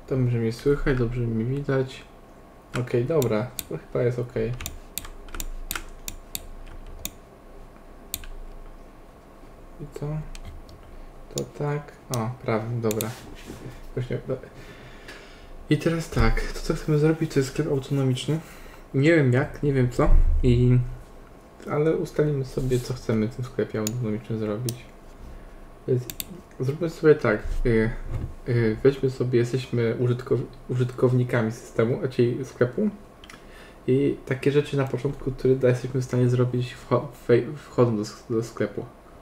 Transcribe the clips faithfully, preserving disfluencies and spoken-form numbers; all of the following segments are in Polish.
Dobrze mnie słychać, dobrze mi widać. Okej, okay, dobra, to chyba jest ok. I to? To tak. O, prawym, dobra. Właśnie, i teraz tak, to co chcemy zrobić, to jest sklep autonomiczny. Nie wiem jak, nie wiem co, i ale ustalimy sobie, co chcemy w tym sklepie autonomicznym zrobić. Więc zróbmy sobie tak, yy, yy, weźmy sobie, jesteśmy użytkow użytkownikami systemu, a czyli sklepu, i takie rzeczy na początku, które jesteśmy w stanie zrobić wcho wchodząc do, do sklepu.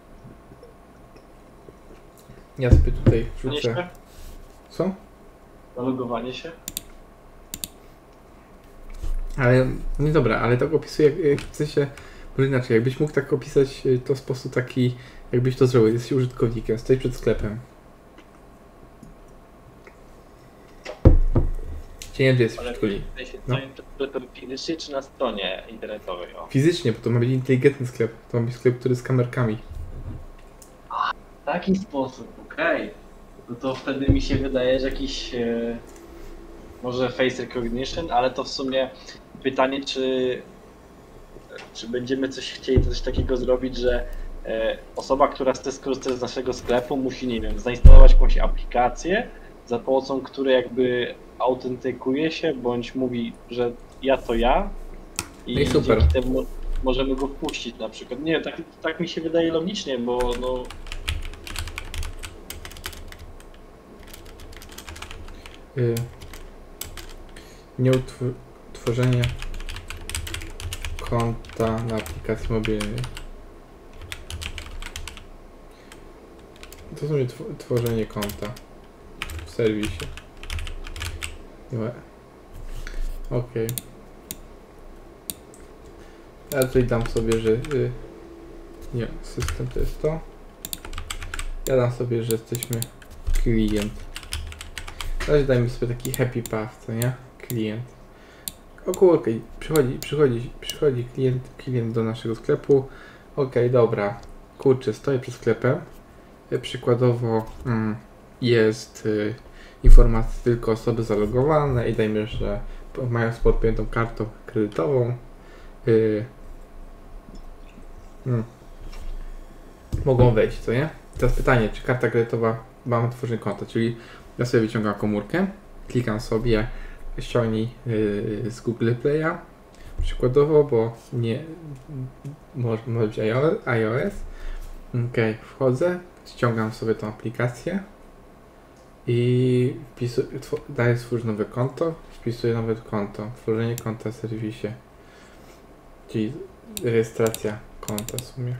Ja sobie tutaj wrzucę. Co? Zalogowanie się? Ale, nie dobra, ale tak opisuję, jak, w sensie, może inaczej, jakbyś mógł tak opisać to w sposób taki, jakbyś to zrobił, jesteś użytkownikiem, stoisz przed sklepem. Cię nie wiem, gdzie jesteś użytkownik. No. Fizycznie czy na stronie internetowej? O. Fizycznie, bo to ma być inteligentny sklep, to ma być sklep, który z kamerkami. W taki sposób, okej. Okay. No to wtedy mi się wydaje, że jakiś e, może face recognition, ale to w sumie pytanie, czy, czy będziemy coś chcieli coś takiego zrobić, że e, osoba, która chce skorzystać z naszego sklepu, musi, nie wiem, zainstalować jakąś aplikację, za pomocą której jakby autentykuje się, bądź mówi, że ja to ja i, I super. dzięki temu możemy go wpuścić na przykład. Nie, tak, tak mi się wydaje logicznie, bo no Yy, nie utworzenie konta na aplikacji mobilnej. To sobie tworzenie konta w serwisie. Ok. Ja tutaj dam sobie, że yy, nie, system to jest to. Ja dam sobie, że jesteśmy klient. Teraz dajmy sobie taki happy path, co nie? Klient. Około, ok, przychodzi, przychodzi, przychodzi klient, klient do naszego sklepu. Ok, dobra. Kurczę, stoję przed sklepem. Przykładowo mm, jest y, informacja tylko osoby zalogowane i dajmy, że mają podpiętą kartą kredytową. Y, mm, mogą wejść, co nie? Teraz pytanie, czy karta kredytowa ma tworzenie konta, czyli ja sobie wyciągam komórkę, klikam sobie ściągnij yy, z Google Play'a, przykładowo, bo nie może, może być iOS. Ok, wchodzę, ściągam sobie tą aplikację i wpisuję, daję stwórz nowe konto, wpisuję nowe konto, tworzenie konta w serwisie, czyli rejestracja konta w sumie.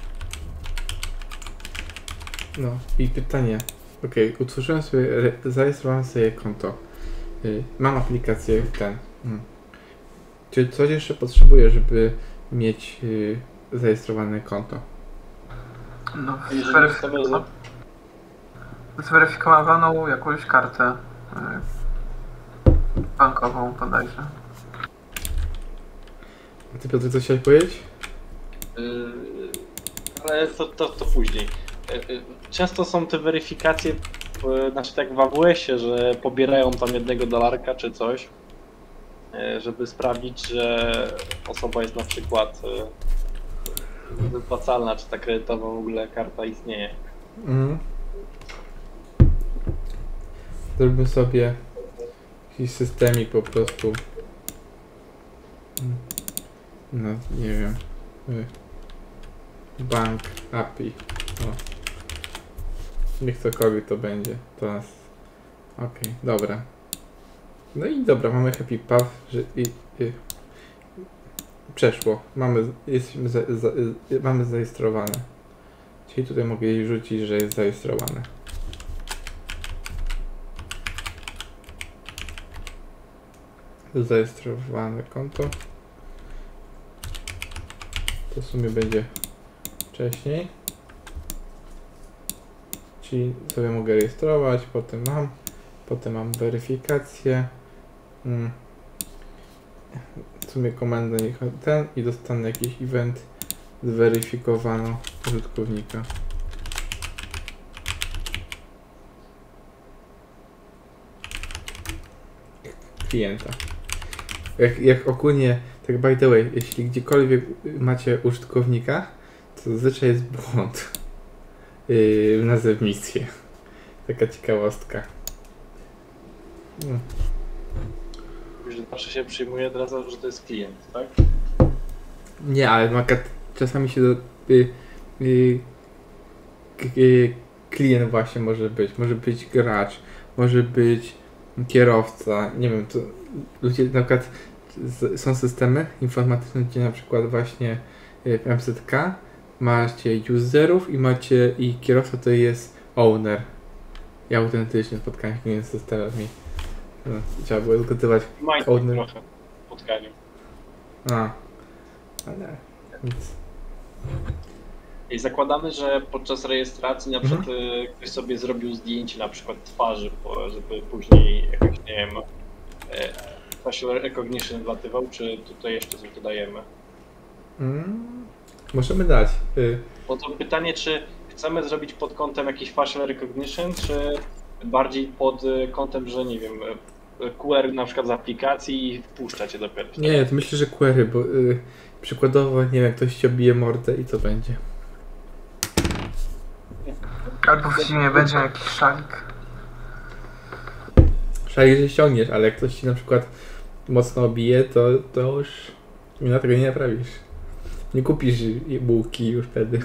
No i pytanie. Ok, utworzyłem sobie, zarejestrowałem sobie konto. Yy, mam aplikację ten. Hmm. Czy coś jeszcze potrzebuję, żeby mieć yy, zarejestrowane konto? No, zweryfikowaną, zweryfikowaną jakąś kartę yy, bankową bodajże. A ty, Piotr, coś chciałeś powiedzieć? Yy, ale to, to, to później. Często są te weryfikacje, znaczy tak w A W S-ie, że pobierają tam jednego dolarka czy coś, żeby sprawdzić, że osoba jest na przykład wypłacalna, czy ta kredytowa w ogóle karta istnieje. Mhm. Zrobimy sobie jakiś systemik po prostu. No, nie wiem. Bank A P I. O. Niech cokolwiek to będzie. To nas. Okej, okay, dobra. No i dobra, mamy happy path, że i, i przeszło. Mamy, jesteśmy za, za, mamy zarejestrowane. Czyli tutaj mogę jej rzucić, że jest zarejestrowane. Zarejestrowane konto. To w sumie będzie wcześniej. Czyli sobie mogę rejestrować, potem mam, potem mam weryfikację. Hmm. W sumie komendę niech ten i dostanę jakiś event zweryfikowano użytkownika. klienta. Jak, jak ogólnie, tak by the way, jeśli gdziekolwiek macie użytkownika, to zazwyczaj jest błąd yy, w nazewnictwie. Taka ciekawostka. No. Że zawsze się przyjmuje teraz, że to jest klient, tak? Nie, ale maka czasami się do, y, y, y, klient właśnie może być. Może być gracz, może być kierowca. Nie wiem, to ludzie na przykład z, są systemy informatyczne, gdzie na przykład właśnie y, w M Z K macie userów i macie i kierowca to jest owner. Ja autentycznie spotkałem się z systemami. No, trzeba było zgadywać Majtek owner. trochę w spotkaniu. A, ale nic. I zakładamy, że podczas rejestracji na Mhm. przykład y, ktoś sobie zrobił zdjęcie na przykład twarzy, po- żeby później jakoś, nie wiem, e, facial recognition wlatywał, czy tutaj jeszcze coś dodajemy? Mm, możemy dać. Y, Bo to pytanie, czy chcemy zrobić pod kątem jakiś facial recognition, czy bardziej pod y, kątem, że nie wiem, y, Q R na przykład z aplikacji i wpuszcza cię dopiero. nie, to myślę, że query, bo y, przykładowo, nie wiem, ktoś ci obije mordę i co będzie. Albo w zimie będzie jakiś szalik. Szalik, że ściągniesz, ale jak ktoś ci na przykład mocno obije, to, to już na tego nie naprawisz. Nie kupisz bułki już wtedy.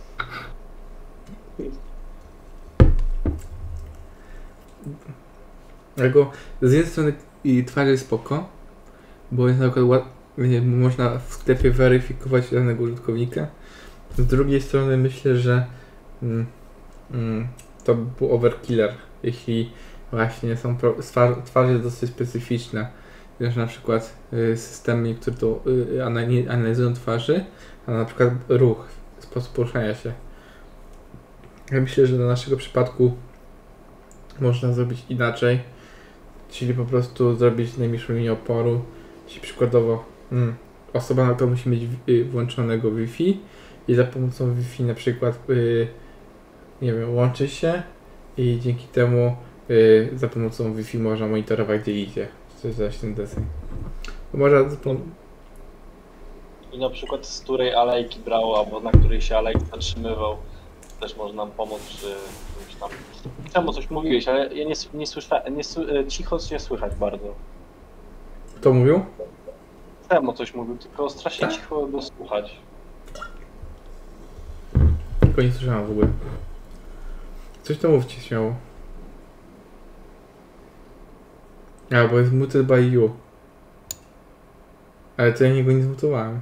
Dlatego z jednej strony i twarz jest spoko, bo jest na przykład łat, nie, można w sklepie weryfikować danego użytkownika. Z drugiej strony myślę, że mm, mm, to był overkiller, jeśli właśnie są pro, twarz, twarz jest dosyć specyficzna. Wiesz, na przykład y, systemy, które to y, anali- analizują twarzy, a na przykład ruch, sposób poruszania się. Ja myślę, że do naszego przypadku można zrobić inaczej, czyli po prostu zrobić najmniejszą linię oporu, czyli przykładowo mm, osoba na to musi mieć y, włączonego Wi-Fi i za pomocą Wi-Fi na przykład y, nie wiem, łączy się i dzięki temu y, za pomocą Wi-Fi można monitorować, gdzie idzie. Coś zaś ten deseń. Można zapom- I na przykład z której alejki brał, albo na której się alejki zatrzymywał, też może nam pomóc, czy coś tam. Czemu coś mówiłeś, ale ja nie, s- nie słyszałem, nie, sły- cicho nie słychać bardzo. to mówią? Temu coś mówił, tylko strasznie Tak. cicho go słuchać. Tylko nie słyszałem w ogóle. Coś to mówcie śmiało. A, bo jest muted by you. Ale to ja niego nie zmutowałem.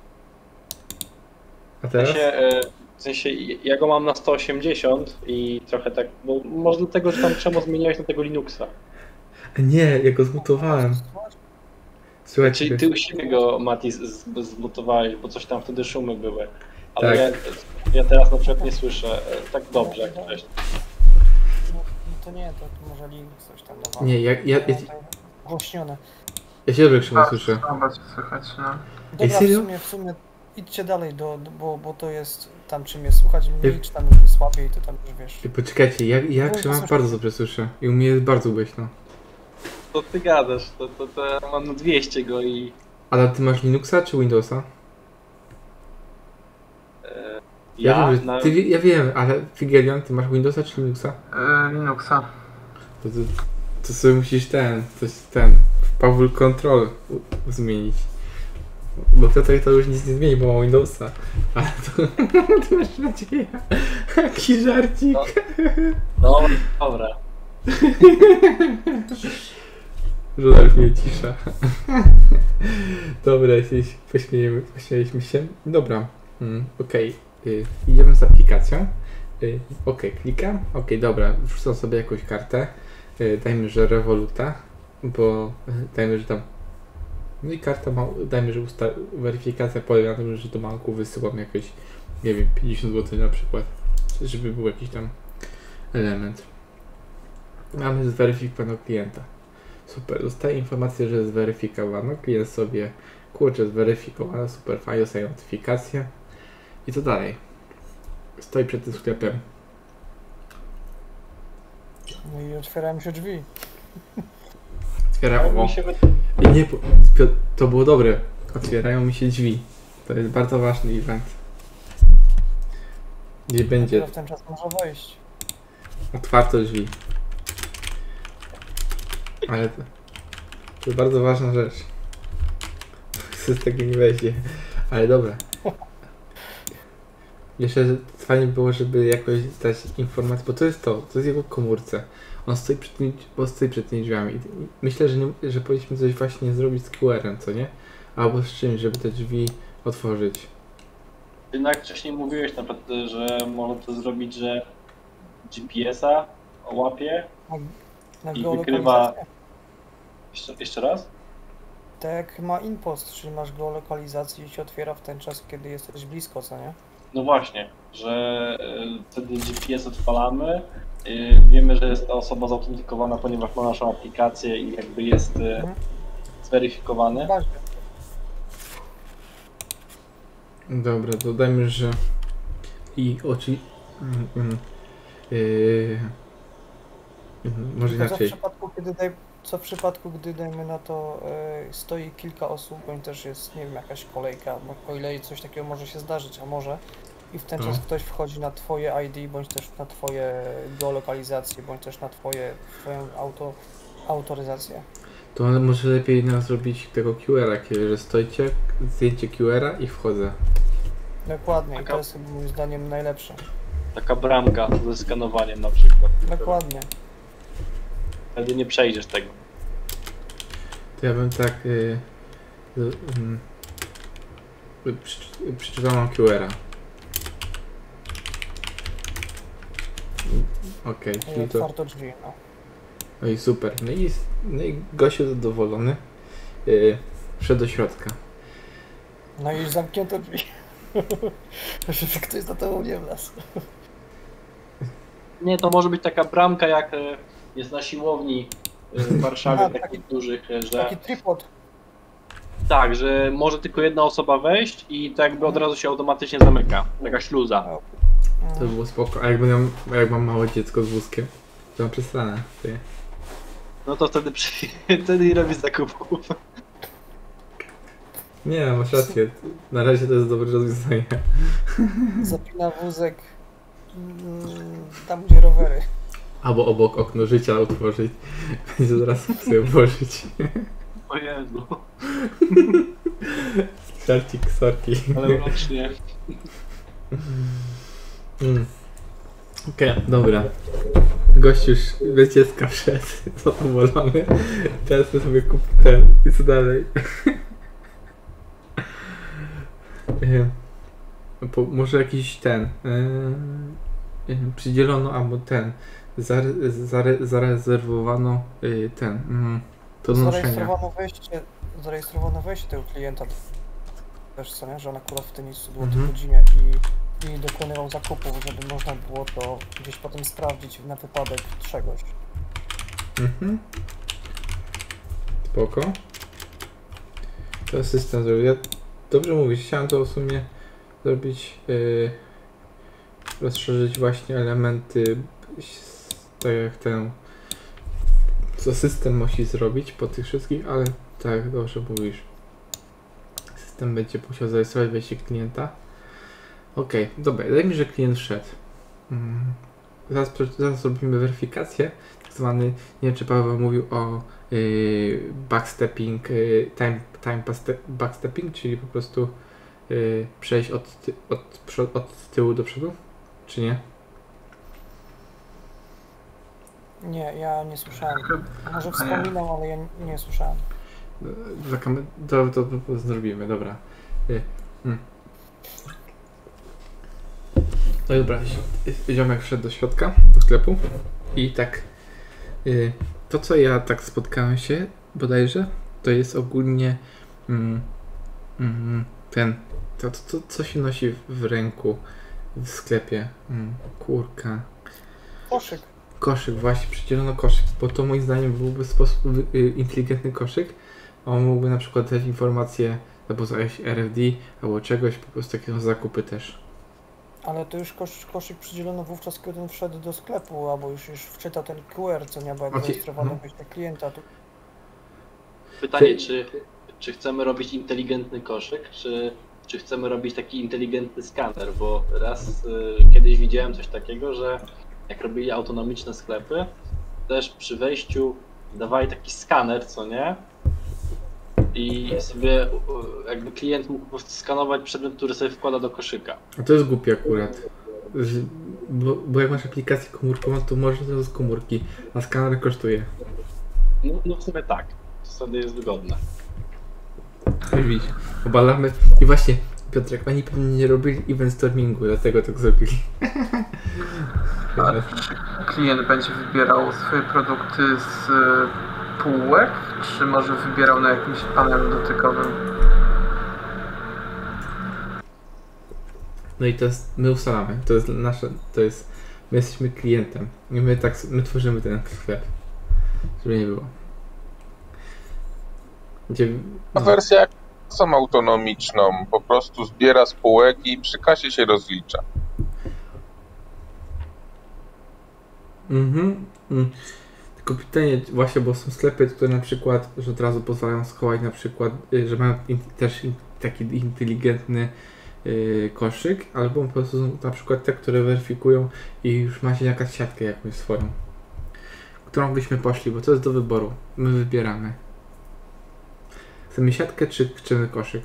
A W teraz? sensie, e, w sensie ja go mam na sto osiemdziesiąt i trochę tak, bo może dlatego, że tam czemu zmieniałeś na tego Linuxa. Nie, ja go zmutowałem. Słuchajcie, Czyli ty u siebie go, Mati, z- z- zmutowałeś, bo coś tam wtedy szumy były. Ale Tak. ja, ja teraz na przykład nie słyszę e, tak dobrze jak wcześniej. No, to nie, to może link coś tam dawał. Nie, ja, ja, ja, Głośnione. ja się dobrze Krzymo słyszę. Chyba cię słychać, no. Dobra, w serio? sumie, w sumie idźcie dalej, do, do, bo, bo to jest tam, czy mnie słuchać mniej, Jak- czy tam słabiej, to tam już wiesz. Ej, Poczekajcie, ja, ja No, Krzyma słyszę. bardzo dobrze słyszę. I u mnie jest bardzo głośno. To ty gadasz, to, to, to ja mam na dwieście go i... Ale ty masz Linuxa czy Windowsa? E, Ja, ja, wiem, że na, ty, wie- ja wiem, ale Figelion, ty masz Windowsa czy Linuxa? Yy, Linuxa. To, to, to sobie musisz ten, coś ten, Power Control u- zmienić. Bo Piotrek to już nic nie zmieni, bo ma Windowsa. Ale to, ty masz nadzieję. Jaki żarcik. no, dobra. Żona mnie cisza. Dobra, jeśli pośmiejemy, pośmieliśmy się. Dobra, mm, okej. y, Idziemy z aplikacją. Y, okej, klikam. Okej, dobra, wrzucam sobie jakąś kartę. Y, dajmy, że Revoluta, bo y, dajmy, że tam. No i karta ma, dajmy, że usta- weryfikacja polega na tym, że do banku wysyłam jakieś, nie wiem, pięćdziesiąt złotych na przykład, żeby był jakiś tam element. Mamy zweryfikowanego klienta. Super, dostaję informację, że jest zweryfikowano. Klient sobie, kurczę, zweryfikowane, super, fajnie, dostaje notyfikację. I co dalej? Stoi przed tym sklepem. No i otwierają się drzwi. Otwierają, Ale o. mi się wydaje, I nie, po- Pio- to było dobre. Otwierają mi się drzwi. To jest bardzo ważny event. Gdzie będzie Dopiero w ten czas może wejść. otwarto drzwi. Ale to, to jest bardzo ważna rzecz. Co z tego nie weźmie. Ale dobra. Jeszcze fajnie było, żeby jakoś dać informację, bo to jest to, to jest jego komórce. On stoi przed tymi, on stoi przed tymi drzwiami. I myślę, że, nie, że powinniśmy coś właśnie zrobić z Q R-em, co nie? Albo z czymś, żeby te drzwi otworzyć. jednak wcześniej mówiłeś na przykład, że można to zrobić, że G P S-a łapie. Na I geolokalizację. wykrywa- Jeszcze, jeszcze raz? Tak jak ma impost, czyli masz geolokalizację i się otwiera w ten czas, kiedy jesteś blisko, co nie? No właśnie, że y, wtedy G P S odpalamy, y, wiemy, że jest ta osoba zautentykowana, ponieważ ma naszą aplikację i jakby jest y, Mhm. zweryfikowany. Ważne. Dobra, dodajmy, że i oczy... Mm, mm, yy, mm, może Tylko co w inaczej. przypadku, kiedy daj, co w przypadku, gdy dajmy na to e, stoi kilka osób, bądź też jest, nie wiem, jakaś kolejka, bo o ile coś takiego może się zdarzyć, a może i w ten No. czas ktoś wchodzi na twoje I D, bądź też na twoje geolokalizacje, bądź też na twoje, twoją auto, autoryzację. To może lepiej nam zrobić tego Q R-a, kiedy że stoicie, zdjęcie Q R-a i wchodzę. Dokładnie, i Taka- to jest chyba moim zdaniem najlepsze. Taka bramka ze skanowaniem na przykład. Dokładnie. Wtedy nie przejdziesz tego. To ja bym tak... Yy, yy, yy, przy, przeczytał nam Q R-a. Okej, I czyli to... otwarto drzwi, no. No i super. No i, no i gościu zadowolony. Yy, wszedł do środka. No i już zamknięto drzwi. Żeby ktoś za tobą nie wlazł. Nie, to może być taka bramka jak y, jest na siłowni y, w Warszawie, A, takich taki- dużych, y, że Taki tripod. tak, że może tylko jedna osoba wejść i tak jakby od razu się automatycznie zamyka. Taka śluza. To by było spoko. A jakby miał, a jak mam małe dziecko z wózkiem, to mam przestranę. Ty. No to wtedy, przy... wtedy nie robi zakupów. Nie, masz rację. Na razie to jest dobre rozwiązanie. Zapina wózek mm, tam, gdzie rowery. Albo obok okno życia utworzyć. Będzie zaraz sobie włożyć. O Jezu, Żarcik, sorki. ale rocznie. Mm. Okej, dobra. Gość już bez dziecka wszedł, zadowolony. Teraz my sobie kup ten i co dalej. E, po, może jakiś ten. E, przydzielono albo ten. Zare, zare, zarezerwowano y, ten. Mm, to do noszenia. Zarejestrowano wejście, zarejestrowano wejście tego klienta też, co nie, że on akurat w tym miejscu było Mhm. w godzinie i, i dokonywał zakupów, żeby można było to gdzieś potem sprawdzić na wypadek czegoś. Mhm. Spoko. To system zrobił. Ja dobrze mówisz, chciałem to w sumie zrobić, yy, rozszerzyć właśnie elementy, s- tak jak ten, co system musi zrobić po tych wszystkich, ale tak, dobrze mówisz. System będzie musiał zarejestrować wejście klienta. Okej, okay, dobra, daj mi, że klient wszedł. Mm. Zaraz, prze- zaraz zrobimy weryfikację, tak zwany, nie wiem czy Paweł mówił o yy, backstepping, yy, time, time paste- backstepping, czyli po prostu yy, przejść od, ty- od, przo- od tyłu do przodu, czy nie? Nie, ja nie słyszałem. Może wspominał, ale ja nie, nie słyszałem. Za kamer- to, to, to, to zrobimy, dobra. Yy, mm. No i dobra, zi- ziomek wszedł do środka, do sklepu i tak yy, to co ja tak spotkałem się bodajże, to jest ogólnie mm, mm, ten, to, to, to co się nosi w ręku w sklepie, mm, kurka, Koszyk. koszyk, właśnie przydzielono koszyk, bo to moim zdaniem byłby sposób y, inteligentny koszyk, a on mógłby na przykład dać informacje albo za jakieś R F D albo czegoś, po prostu takie zakupy też. Ale to już kosz, koszyk przydzielono wówczas, kiedy on wszedł do sklepu, albo już, już wczytał ten Q R, co nie, bo jak Ocie- zarejestrowano no. wejście klienta, to pytanie, czy, czy chcemy robić inteligentny koszyk, czy, czy chcemy robić taki inteligentny skaner, bo raz y, kiedyś widziałem coś takiego, że jak robili autonomiczne sklepy, też przy wejściu dawali taki skaner, co nie? I sobie y, jakby klient mógł po prostu skanować przedmiot, który sobie wkłada do koszyka. A to jest głupie akurat. Z- Bo, bo jak masz aplikację komórkową, to możesz to z komórki, a skaner kosztuje. No, no w sumie tak, to wtedy jest wygodne. Już widzisz, obalamy. I właśnie, Piotrek, oni pewnie nie robili event stormingu, dlatego tak zrobili. A klient będzie wybierał swoje produkty z y, półek, czy może wybierał na jakimś panelu dotykowym? No i to jest, my ustalamy, to jest nasze, to jest, my jesteśmy klientem i my tak, my tworzymy ten sklep, żeby nie było. Gdzie, A wersja jak są autonomiczną, po prostu zbiera z półek i przy kasie się rozlicza. Mhm. Mm. Tylko pytanie właśnie, bo są sklepy, które na przykład, że od razu pozwalają schować na przykład, y, że mają in, też in, taki inteligentny y, koszyk, albo po prostu są na przykład te, które weryfikują i już macie jakaś siatkę jakąś swoją, którą byśmy poszli, bo to jest do wyboru. My wybieramy. Chcemy siatkę czy chcemy koszyk?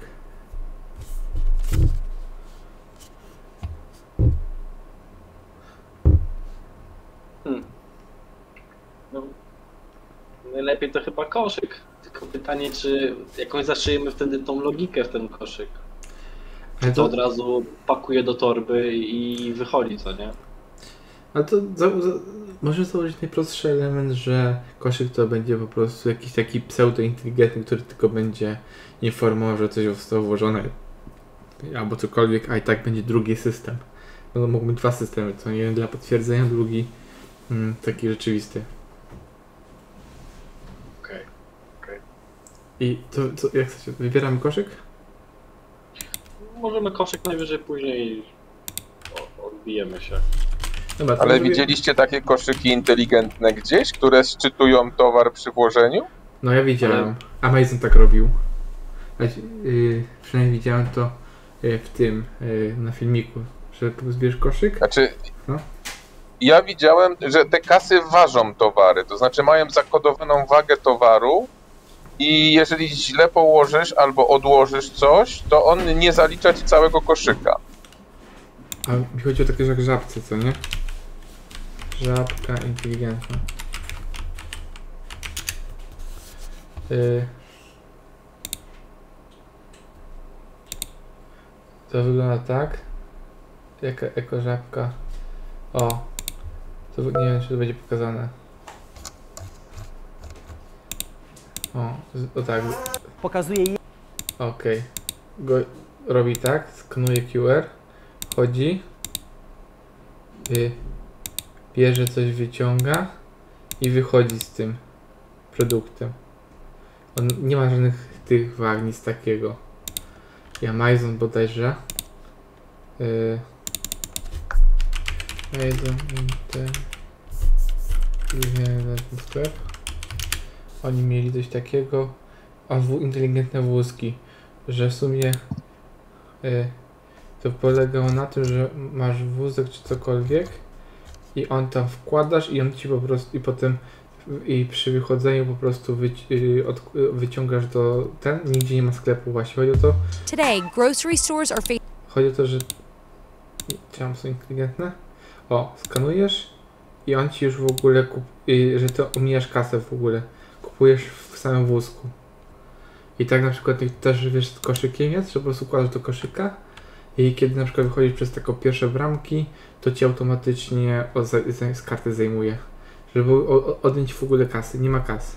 Hmm. No, najlepiej to chyba koszyk. Tylko pytanie, czy jakąś zaszyjemy wtedy tą logikę w ten koszyk. Ale To od razu pakuje do torby i wychodzi, co nie? Ale to za, za, może założyć najprostszy element, że koszyk to będzie po prostu jakiś taki pseudo-inteligentny, który tylko będzie informował, że coś zostało włożone albo cokolwiek, a i tak będzie drugi system. No to mogą być dwa systemy, co jeden dla potwierdzenia, drugi mm, taki rzeczywisty. Okej. okej. I to, to jak chcecie, wybieramy koszyk? Możemy koszyk najwyżej później o- odbijemy się. Dobra, to Ale zrobię- widzieliście takie koszyki inteligentne gdzieś, które szczytują towar przy włożeniu? No ja widziałem. Amazon tak robił. A, yy, przynajmniej widziałem to yy, w tym, yy, na filmiku, że zbierz koszyk. Znaczy, No. ja widziałem, że te kasy ważą towary, to znaczy mają zakodowaną wagę towaru i jeżeli źle położysz albo odłożysz coś, to on nie zalicza ci całego koszyka. A mi chodzi o takie jak żabce, co nie? Żabka inteligentna. Yy. To wygląda tak. Jaka eko żabka. O. To nie wiem, czy to będzie pokazane. O, z- o tak. Pokazuje je- Okej. Go robi tak, skanuje Q R, chodzi, y, bierze coś, wyciąga i wychodzi z tym produktem. On nie ma żadnych tych wag, nic takiego. I Amazon bodajże. Y, Amazon Inteligentny sklep. Oni mieli coś takiego. A w, inteligentne wózki, że w sumie y, to polegało na tym, że masz wózek czy cokolwiek i on tam wkładasz i on ci po prostu i potem i przy wychodzeniu po prostu wyci y, od, y, wyciągasz do ten, nigdzie nie ma sklepu właśnie. Chodzi o to, Today, grocery stores are facing chodzi o to, że czy tam są inteligentne? O, skanujesz i on ci już w ogóle kup, y, że to omijasz kasę w ogóle. Kupujesz w samym wózku. I tak na przykład też wiesz z koszykiem jest, że po prostu kładasz do koszyka i kiedy na przykład wychodzisz przez taką pierwsze bramki, to ci automatycznie od, z, z karty zajmuje. Żeby o, o, odjąć w ogóle kasy. Nie ma kas.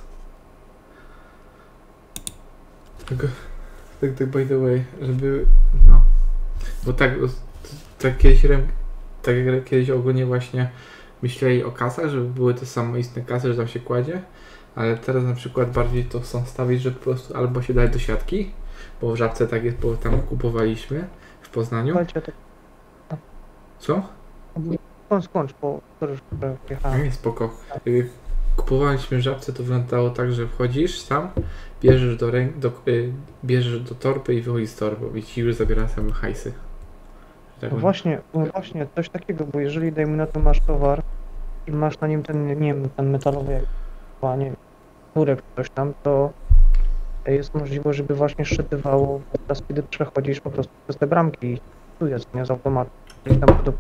Tak, tak, tak by the way, żeby no. Bo tak, tak kiedyś tak jak kiedyś ogólnie właśnie myśleli o kasach, żeby były te samoistne kasy, że tam się kładzie. Ale teraz na przykład bardziej to chcą stawić, że po prostu albo się daje do siatki, bo w Żabce tak jest, bo tam kupowaliśmy w Poznaniu. Kończę to. Co? Skończ, skończ, bo to już A jechałem. nie, spoko. Y, kupowaliśmy żabce, to wyglądało tak, że wchodzisz sam, bierzesz do, ręk, do, y, bierzesz do torby i wychodzisz z torbą i ci już zabiera same hajsy. Tak No właśnie, no właśnie, coś takiego, bo jeżeli dajmy na to masz towar i masz na nim ten, nie wiem, ten metalowy jak chyba, nie wiem, murek czy coś tam, to jest możliwość, żeby właśnie szczytywało teraz, kiedy przechodzisz po prostu przez te bramki i tu jest, nie, z automatu. I tam do...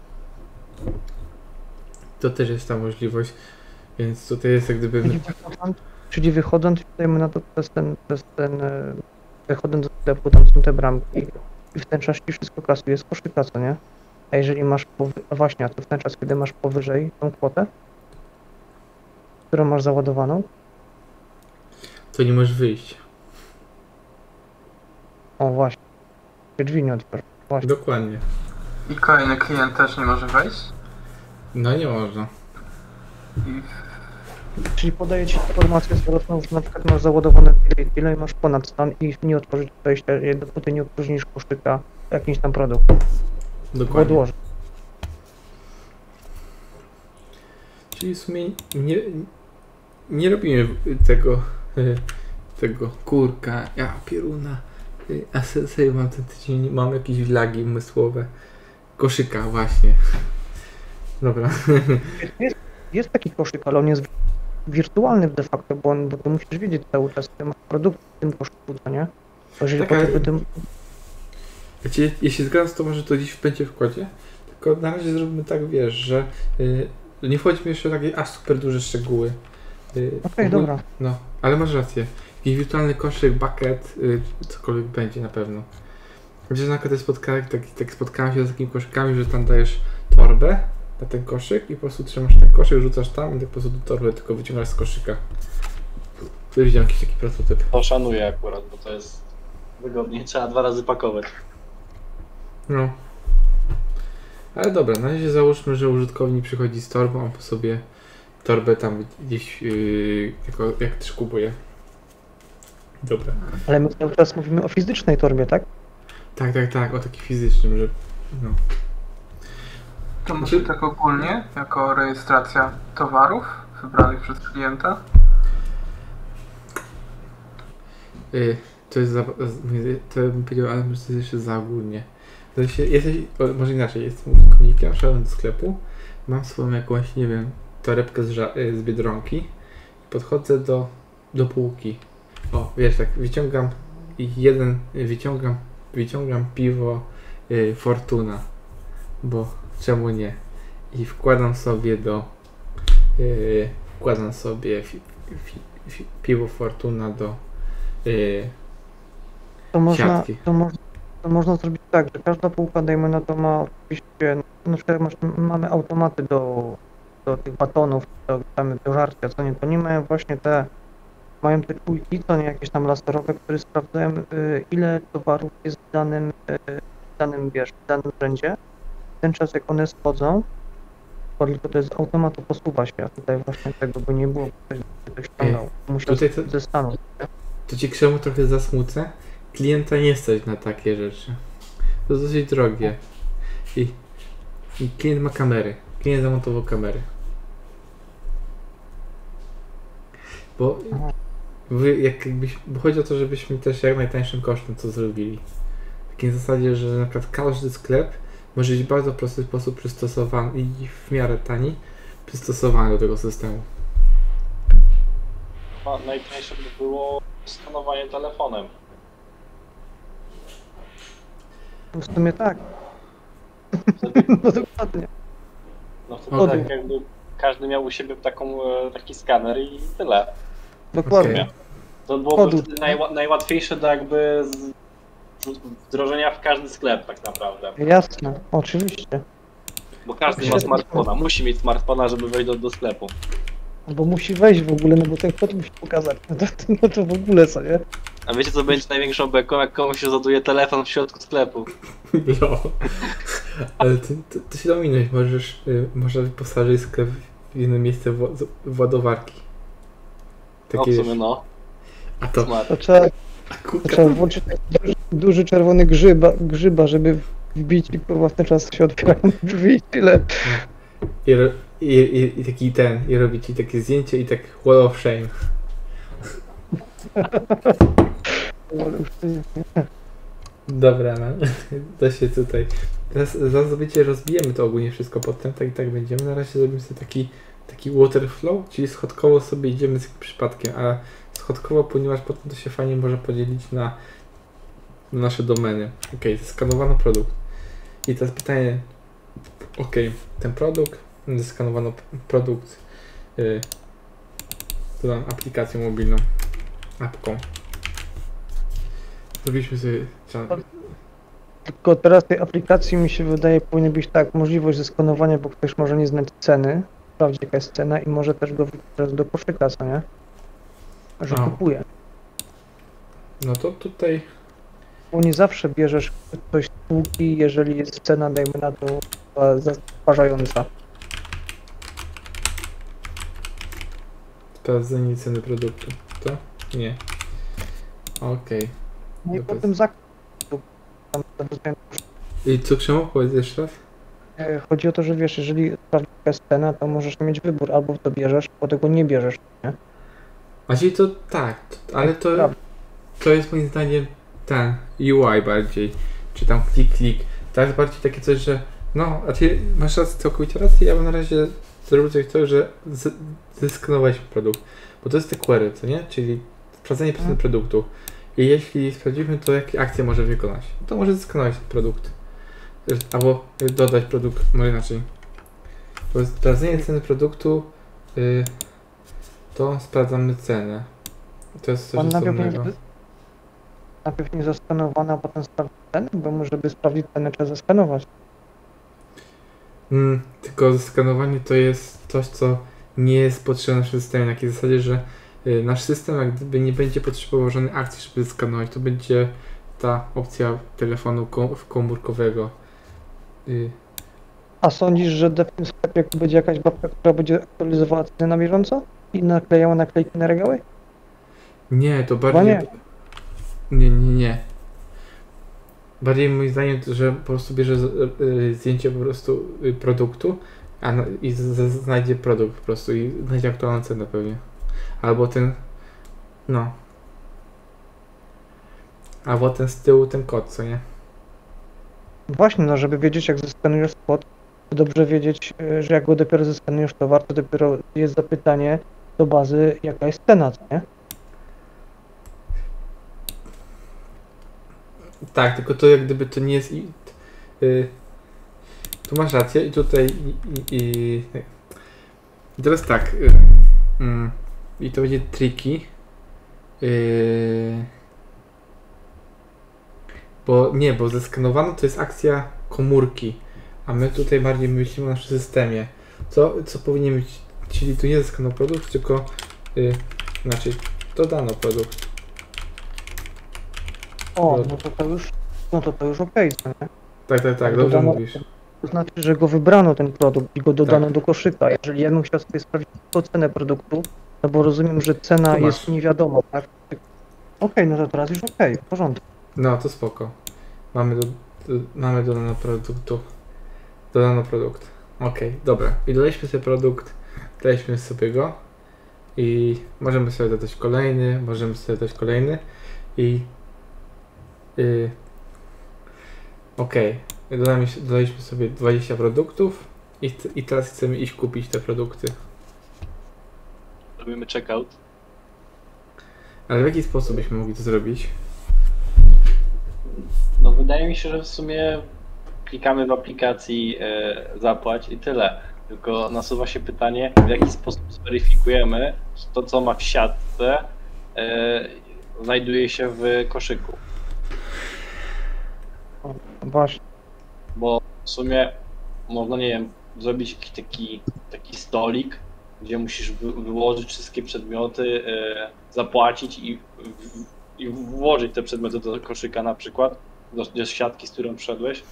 To też jest ta możliwość, więc tutaj jest jak gdyby... Czyli wychodząc, czyli wychodząc dajmy na to przez ten, przez ten, e, wychodząc do sklepu, tam są te bramki i w ten czas ci wszystko kasuje z koszyka, co nie? A jeżeli masz, powy... a właśnie, a to w ten czas, kiedy masz powyżej tą kwotę, którą masz załadowaną, To nie możesz wyjść. o właśnie, się drzwi nie otworzy, właśnie. Dokładnie. I kolejny klient też nie może wejść. No nie można. I Czyli podaje ci informację zwrotną, że na przykład masz załadowane tyle i tyle i masz ponad stan i nie otworzyć wejścia, dopóty nie opróżnisz koszyka jakimś tam produkt. Dokładnie. Odłożyć. Czyli w sumie nie, nie robimy tego, y, tego kurka, ja pieruna, y, a se- serio mam ten tydzień, mam jakieś lagi umysłowe. Koszyka właśnie. Dobra. Jest, jest taki koszyk, ale on jest wirtualny de facto, bo, on, bo ty musisz wiedzieć cały czas, ty masz produkt w tym koszyku, co nie? Bo jeżeli Tak, ale- potem tym... Wiecie, jeśli zgadzam z tobą, że to dziś będzie w kodzie, tylko na razie zróbmy tak, wiesz, że y, nie wchodźmy jeszcze w takie aż super duże szczegóły. Y, Okej, ogól- dobra. No, ale masz rację. Jakiś wirtualny koszyk, bucket, y, cokolwiek będzie na pewno. Chociaż na przykład spotkałem, tak, tak spotkałem się z takimi koszykami, że tam dajesz torbę na ten koszyk i po prostu trzymasz ten koszyk, rzucasz tam i tak po prostu do torby tylko wyciągasz z koszyka. Tu widziałem jakiś taki prototyp. To szanuję akurat, bo to jest wygodnie. Trzeba dwa razy pakować. No. Ale dobra, na razie załóżmy, że użytkownik przychodzi z torbą, a po sobie torbę tam gdzieś yy, jako, jak też kupuje. Dobra. Ale my cały czas mówimy o fizycznej torbie, tak? Tak, tak, tak, o takim fizycznym, że no. to może tak ogólnie, jako rejestracja towarów wybranych przez klienta. Yy, to jest za, to bym powiedział, ale myślę, że to jest jeszcze za ogólnie. W sensie, jesteś, o, może inaczej, jestem użytkownikiem, szedłem do sklepu, mam swoją jakąś, nie wiem, torebkę z, ża- y, z Biedronki, podchodzę do, do półki. O, wiesz, tak, wyciągam i jeden, wyciągam, wyciągam piwo y, Fortuna, bo czemu nie? I wkładam sobie do, y, wkładam sobie fi, fi, fi, piwo Fortuna do y, To można, siatki. to, mo to można zrobić tak, że każda półka, dajmy na to, ma oczywiście, na przykład masz, mamy automaty do, do tych batonów, do, tam, do żarcia, co nie, to nie mają właśnie te, mają te czujki, co nie, jakieś tam laserowe, które sprawdzają, y, ile towarów jest w danym, y, w danym, wiesz, w danym rzędzie. W ten czas, jak one schodzą, to tylko to jest automatu posuwa się, a tutaj właśnie tego by nie było, ktoś by to ściągał, musiał tutaj to- ze stanu. To cię Krzemu trochę zasmucę. Klienta nie stać na takie rzeczy. To dosyć drogie. I, i klient ma kamery. Klient zamontował kamery. Bo, wy, jak, jakbyś, bo chodzi o to, żebyśmy też jak najtańszym kosztem to zrobili. W takiej zasadzie, że na przykład każdy sklep może być w bardzo prosty sposób przystosowany i w miarę tani przystosowany do tego systemu. Chyba najtańsze by było skanowanie telefonem. W sumie tak, Wtedy, no dokładnie. no wtedy Okej. tak jakby każdy miał u siebie taką, e, taki skaner i tyle. Dokładnie. Okej. To byłoby Kodów, wtedy najła najłatwiejsze do jakby z wdrożenia w każdy sklep tak naprawdę. Jasne, oczywiście. Bo każdy ma smartfona, musi mieć smartfona, żeby wejść do, do sklepu. Bo musi wejść w ogóle, no bo ten kod musi pokazać. No to, no to w ogóle co, nie? A wiecie co będzie największą beką, jak komuś się zaduje telefon w środku sklepu? No. Ale to, to, to się da ominąć. Możesz, y, można wyposażyć sklep w jedno miejsce w, w ładowarki. No w Takie, sumie no, a to, smart. To trzeba, a to kurka, trzeba włączyć taki duży, duży czerwony grzyba, grzyba, żeby wbić i kurwa w ten czas się otwierają drzwi i tyle. i, ro- i, i, i taki ten, i robi ci takie zdjęcie i tak wall of shame. Dobra, no. To się tutaj... Teraz zaraz wiecie, rozbijemy to ogólnie wszystko potem, tak i tak będziemy. Na razie zrobimy sobie taki, taki waterflow, czyli schodkowo sobie idziemy z przypadkiem, a schodkowo, ponieważ potem to się fajnie może podzielić na, na nasze domeny. Ok, zeskanowano produkt. I teraz pytanie, ok, ten produkt, zeskanowano produkt, yy, dodam aplikację mobilną, apką. Zrobiliśmy sobie... Tylko teraz tej aplikacji mi się wydaje powinna być tak, możliwość zeskanowania, bo ktoś może nie znać ceny, sprawdzić jaka jest cena i może też go wrzucić do koszyka, co nie? Że A. kupuje. No to tutaj... Bo nie zawsze bierzesz coś z półki, jeżeli jest cena, dajmy na to, zastraszająca. Sprawdzenie ceny produktu. To? Nie. Okej. No i Dobra. potem zakup. I co Krzymo? Powiedz jeszcze raz? Chodzi o to, że wiesz, jeżeli sprawdzisz jaka jest cena, to możesz mieć wybór, albo to bierzesz, albo tego nie bierzesz, nie? A czyli to tak, to, ale to, to jest moim zdaniem ten U I bardziej, czy tam klik, klik. To jest bardziej takie coś, że no, a ty masz rację, całkowicie rację, ja bym na razie zrobił coś to, że z- zeskanowałeś produkt, bo to jest te query, co nie? Czyli sprawdzenie Mhm. produktu. I jeśli sprawdzimy, to jakie akcje może wykonać, to może zeskanować ten produkt. Albo dodać produkt, może inaczej. Bo sprawdzenie ceny produktu, y, to sprawdzamy cenę. To jest coś On najpierw nie, osobnego. najpierw nie zeskanowana, a potem sprawdzi cenę, bo żeby sprawdzić cenę trzeba zeskanować. Mm, tylko zeskanowanie to jest coś, co nie jest potrzebne w naszym systemie, na takiej zasadzie, że y, nasz system jak gdyby nie będzie potrzebował żadnej akcji, żeby zeskanować. To będzie ta opcja telefonu kom- komórkowego. Y, A sądzisz, że w tym sklepie będzie jakaś babka, która będzie aktualizowała ceny na bieżąco i naklejała naklejki na regały? Nie, to bardziej... nie. Nie, nie, nie. Bardziej moim zdaniem, że po prostu bierze z- y, zdjęcie po prostu y, produktu a na, i z, z, znajdzie produkt po prostu i znajdzie aktualną cenę pewnie. Albo ten... No. Albo ten z tyłu, ten kod, co nie? Właśnie, no żeby wiedzieć jak zeskanujesz spot, to dobrze wiedzieć, y, że jak go dopiero zeskanujesz towar, to dopiero jest zapytanie do bazy jaka jest cena, co nie? Tak, tylko to jak gdyby to nie jest... I, y, tu masz rację i tutaj... I, i, i, i teraz tak... Y, mm, I to będzie tricky. Yy, bo nie, bo zeskanowano to jest akcja komórki, a my tutaj bardziej myślimy o naszym systemie. Co, co powinien być, czyli tu nie zeskanowano produkt, tylko yy, znaczy dodano produkt. O, No. no to to już, no to to już okej, co nie? Tak, tak, tak, dobrze Dodano- mówisz. To znaczy, że go wybrano ten produkt i go dodano Tak. do koszyka. Jeżeli ja bym chciał sobie sprawdzić tylko cenę produktu, no bo rozumiem, że cena Tu masz. jest niewiadoma, tak? Okej, no to teraz już okej, w porządku. No to spoko. Mamy, do, do, mamy dodano produktu. Dodano produkt. Okej, dobra. I dodaliśmy sobie produkt, daliśmy sobie go i możemy sobie dodać kolejny, możemy sobie dodać kolejny i yy, okej, dodaliśmy, dodaliśmy sobie dwadzieścia produktów i, ch- i teraz chcemy iść kupić te produkty. Robimy checkout. Ale w jaki sposób byśmy mogli to zrobić? No wydaje mi się, że w sumie klikamy w aplikacji e, zapłać i tyle. Tylko nasuwa się pytanie, w jaki sposób zweryfikujemy, czy to co ma w siatce e, znajduje się w koszyku. O, właśnie. Bo w sumie można, nie wiem, zrobić jakiś taki, taki stolik, gdzie musisz wy, wyłożyć wszystkie przedmioty, e, zapłacić i, w, i włożyć te przedmioty do koszyka na przykład, do, do siatki, z którą wszedłeś.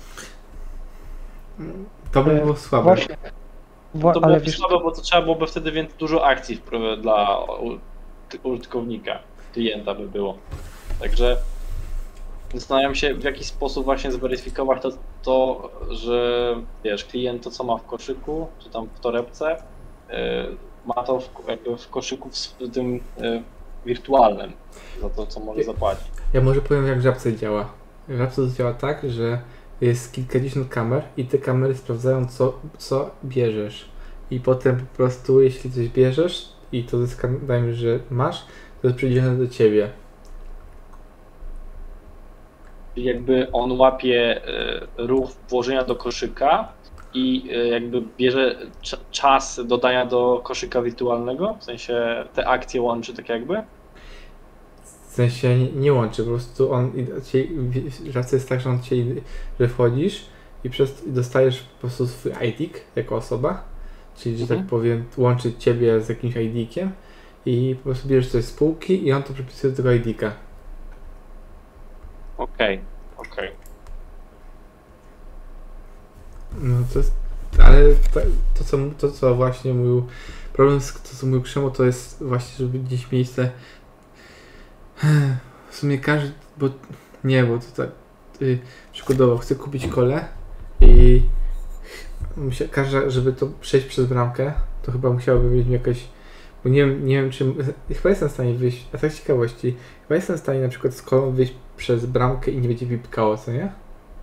To by E, było słabe. Właśnie. Wa- To ale byłoby wiesz, słabe, bo to trzeba byłoby wtedy więcej dużo akcji wpro- dla u- ty- użytkownika, klienta by było. Także Zastanawiam się, w jaki sposób właśnie zweryfikować to, to, że wiesz, klient to co ma w koszyku, czy tam w torebce, yy, ma to w, jakby w koszyku w, w tym yy, wirtualnym, za to co może zapłacić. Ja może powiem, jak w Żabce działa. W Żabce to działa tak, że jest kilkadziesiąt kamer i te kamery sprawdzają, co, co bierzesz. I potem po prostu, jeśli coś bierzesz i to zeskan- dajmy, że masz, to jest przydzielone do ciebie. Czyli jakby on łapie y, ruch włożenia do koszyka i y, jakby bierze cz- czas dodania do koszyka wirtualnego, w sensie te akcje łączy tak jakby. W sensie nie, nie łączy, po prostu on cię, raz jest tak, że on cię, że wchodzisz i przez, i dostajesz po prostu swój I D jako osoba, czyli że Mhm. tak powiem łączy ciebie z jakimś I D-kiem i po prostu bierzesz coś z półki i on to przypisuje do tego I D-ka. Okej, okej. No to jest, ale to, to, co, to co właśnie mówił, problem z to co mówił Krzymo, to jest właśnie, żeby gdzieś miejsce w sumie każdy, bo nie, bo to tak y, przykładowo chcę kupić kolę i musia, każda, żeby to przejść przez bramkę, to chyba musiałoby mieć jakoś, bo nie wiem, nie wiem czy, chyba jestem w stanie wyjść, a tak z ciekawości, chyba jestem w stanie na przykład z kolą wyjść przez bramkę i nie będzie pipkało, co nie?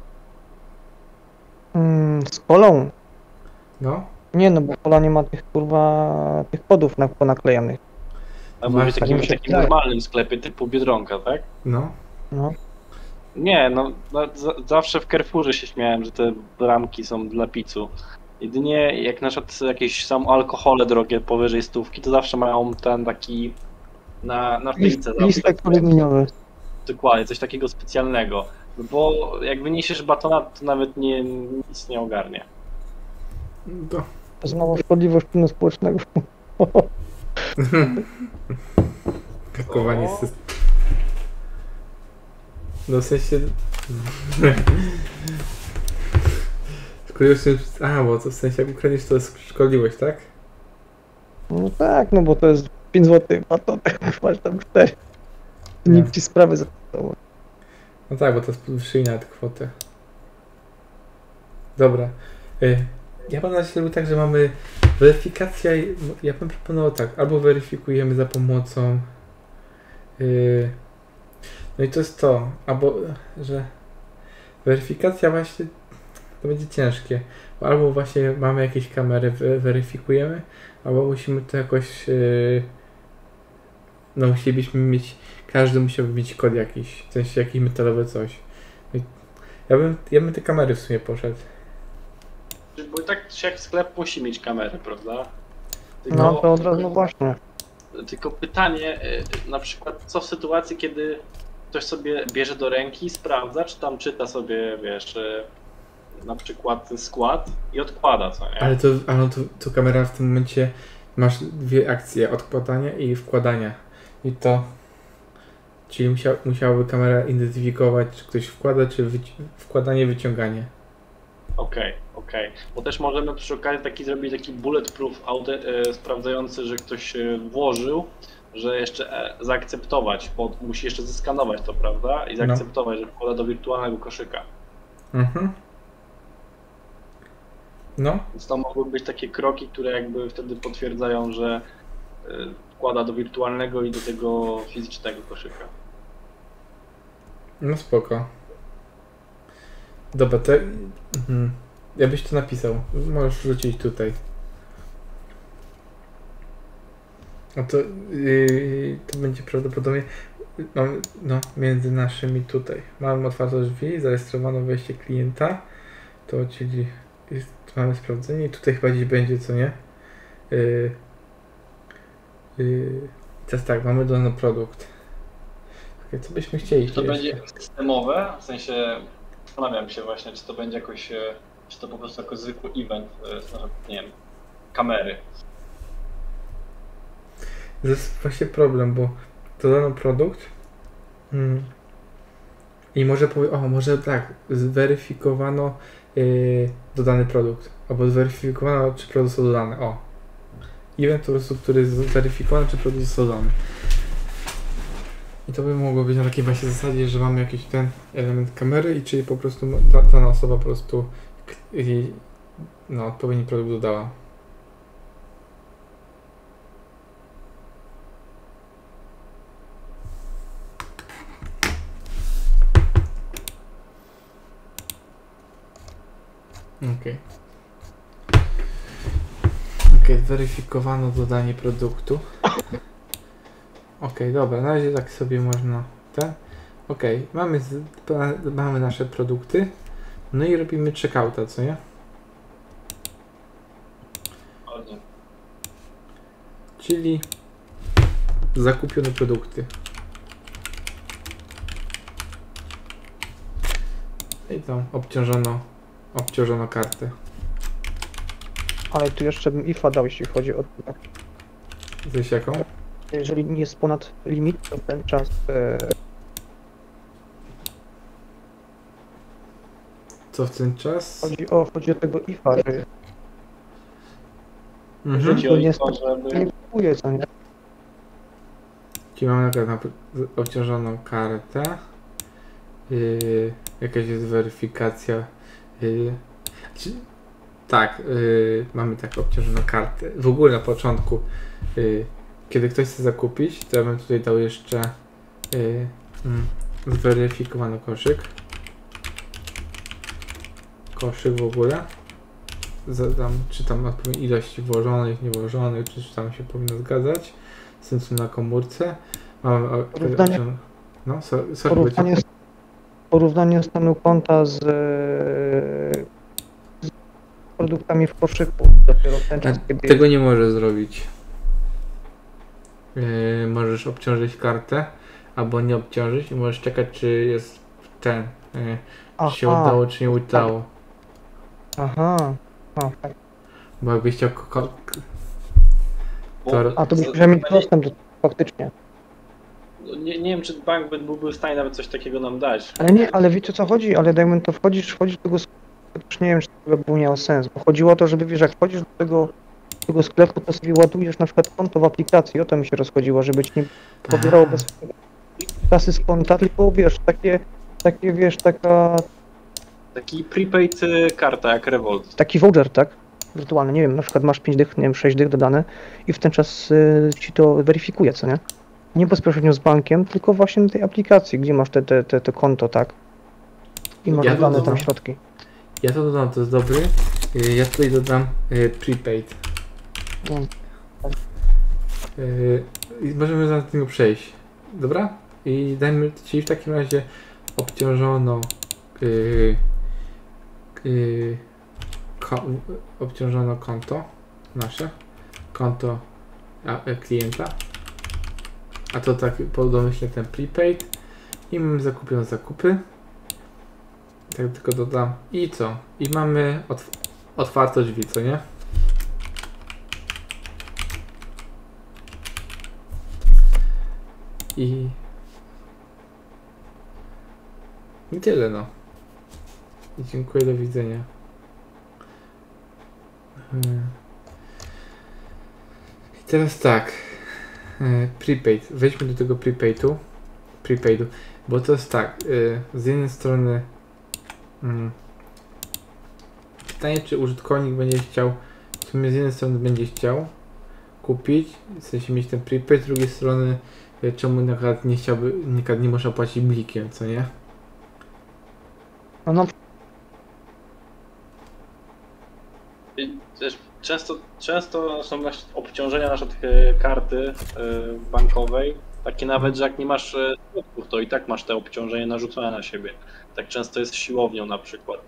Mm, z kolą? No. Nie, no bo kola nie ma tych kurwa tych kodów na, ponaklejanych. A mówię Masz w takim, mi się takim wydaje. normalnym sklepie typu Biedronka, tak? No. No. Nie, no, no z- zawsze w Carrefourze się śmiałem, że te bramki są dla picu. Jedynie jak na przykład jakieś są alkohole drogie powyżej stówki, to zawsze mają ten taki na, na List, szpilce zawsze. listek aluminiowy. Dokładnie, coś takiego specjalnego. Bo jak wyniesiesz batona, to nawet nie, nic nie ogarnie. To. To jest mała szkodliwość płynu społecznego. Kakowanie O. systemu. No w sensie... Szkodliwość... A, bo to w sensie jak ukradniesz, to jest szkodliwość, tak? No tak, no bo to jest pięć złotych baton, masz tam cztery. Nikt ci sprawy zapytał. No tak, bo to jest podwyższenie nawet kwotę. Dobra. Y, Ja bym na razie robił tak, że mamy weryfikację. i- Ja bym proponował tak, albo weryfikujemy za pomocą. y, No i to jest to, albo że weryfikacja właśnie to będzie ciężkie. Bo albo właśnie mamy jakieś kamery, wy- weryfikujemy, albo musimy to jakoś. y, No musielibyśmy mieć. Każdy musiałby mieć kod jakiś, w sensie jakiś metalowy coś. I Ja bym, ja bym te kamery w sumie poszedł. Bo i tak czy jak sklep musi mieć kamerę, prawda? Tylko, No to od razu, no właśnie. tylko pytanie, y, na przykład co w sytuacji, kiedy ktoś sobie bierze do ręki, sprawdza, czy tam czyta sobie, wiesz, y, na przykład skład i odkłada, co nie? Ale to, ale no to, to kamera w tym momencie masz dwie akcje, odkładania i wkładania. I to, czyli musiał, musiałaby kamera identyfikować, czy ktoś wkłada, czy wyci- wkładanie, wyciąganie. Okej, okej. Bo też możemy przy okazji taki zrobić taki bulletproof auto, e, sprawdzający, że ktoś e, włożył, że jeszcze e, zaakceptować, bo musi jeszcze zeskanować to, prawda? I zaakceptować, że wkłada do wirtualnego koszyka. Mhm. No, Więc to mogły być takie kroki, które jakby wtedy potwierdzają, że e, wkłada do wirtualnego i do tego fizycznego koszyka. no spoko. Dobra, to mhm. Ja byś to napisał. Możesz wrzucić tutaj. No to, yy, to będzie prawdopodobnie mam, no, między naszymi tutaj. Mam otwarte drzwi, zarejestrowano wejście klienta. To czyli jest, mamy sprawdzenie i tutaj chyba gdzieś będzie, co nie? Yy, yy, teraz tak, mamy dany produkt. Okay, co byśmy chcieli? Czy to tu będzie jeszcze? systemowe? W sensie zastanawiam się właśnie, czy to będzie jakoś, e, czy to po prostu jako zwykły event, e, z, nie wiem, kamery. To jest właśnie problem, bo dodano produkt mm, i może powie, o może tak, zweryfikowano yy, dodany produkt, albo zweryfikowano, czy produkt został dodany, o. Event po prostu, który jest zweryfikowany, czy produkt został dodany. I to by mogło być na takiej właśnie zasadzie, że mamy jakiś ten element kamery i czyli po prostu da- dana osoba po prostu k- i, no, odpowiedni produkt dodała. Okej. Okej, zweryfikowano dodanie produktu. Okej, dobra, na razie tak sobie można ten. Okej, mamy, z, pa- mamy nasze produkty. No i robimy checkouta, co nie? Ładnie. Czyli zakupione produkty. I tam obciążono, obciążono kartę. Ale tu jeszcze bym ifa dał, jeśli chodzi o to. Coś jaką? Jeżeli nie jest ponad limit, to ten czas e, Co w ten czas? chodzi o chodzi o tego ifa, że Mhm. Chodzi o nie to, żeby... nie kupuje, co nie? Czyli mamy na przykład na- obciążoną kartę. Yy, jakaś jest weryfikacja. Yy, czy, tak, yy, mamy tak obciążoną kartę. W ogóle na początku, yy, kiedy ktoś chce zakupić, to ja bym tutaj dał jeszcze yy, mm, zweryfikowany koszyk. Koszyk w ogóle. Zadam, czy tam odpowiednie ilości włożonych, niewłożonych, czy, czy tam się powinno zgadzać. Z tym co na komórce. Mamy o- Porównanie- No, sorry, sorry Porównanie, bo cię- porównanie stanu konta z, e, z produktami w koszyku. Dopiero w ten czas, A kiedy tego nie możesz zrobić. Yy, możesz obciążyć kartę, albo nie obciążyć i możesz czekać, czy jest ten, yy, Aha, czy się udało, czy nie udało. aha, a, tak. Bo jakbyś chciał ko- ko- Bo- To- A to byś z- musiał mieć z- dostęp do faktycznie. Nie, nie wiem, czy bank by- byłby w stanie nawet coś takiego nam dać. Ale nie, ale wiecie o co chodzi, ale dajmy to wchodzisz, wchodzisz do tego sklepu, już nie wiem, czy to by miało sens, bo chodziło o to, żeby wiesz, jak wchodzisz do tego, tego sklepu, to sobie ładujesz na przykład konto w aplikacji, o to mi się rozchodziło, żeby ci nie pobierało A. bez kasy z konta, tylko wiesz, takie, takie wiesz, taka, Taki prepaid y, karta jak Revolt. taki voucher, tak? Wirtualny, nie wiem, na przykład masz pięć dych, nie wiem, sześć dych dodane i w ten czas y, ci to weryfikuje, co nie? Nie bezpośrednio z bankiem, tylko właśnie na tej aplikacji, gdzie masz te, te, te, te konto, tak? I masz Ja dodane tam dodam. środki. Ja to dodam, to jest dobry. Yy, Ja tutaj dodam yy, prepaid. No. Yy, I możemy za tego przejść. Dobra? I dajmy ci w takim razie obciążono yy, yy, ko, obciążono konto nasze. Konto a, e, klienta. A to tak po domyśle ten prepaid. I mamy zakupione zakupy. Tak tylko dodam. I co? I mamy otw otwarte drzwi, co nie? I... I tyle no. I dziękuję, do widzenia. Hmm. I teraz tak. E, Prepaid. Wejdźmy do tego prepaidu. Prepaidu. Bo to jest tak. e, Z jednej strony mm, pytanie, czy użytkownik będzie chciał, w sumie z jednej strony będzie chciał kupić, w sensie mieć ten prepaid, z drugiej strony e, czemu na przykład nie chciałby, na przykład nie można płacić blikiem, co nie? No, no Y, Też często, często są właśnie obciążenia nasze takie karty y, bankowej, takie nawet, że jak nie masz y, środków, to i tak masz te obciążenie narzucone na siebie. Tak często jest z siłownią na przykład.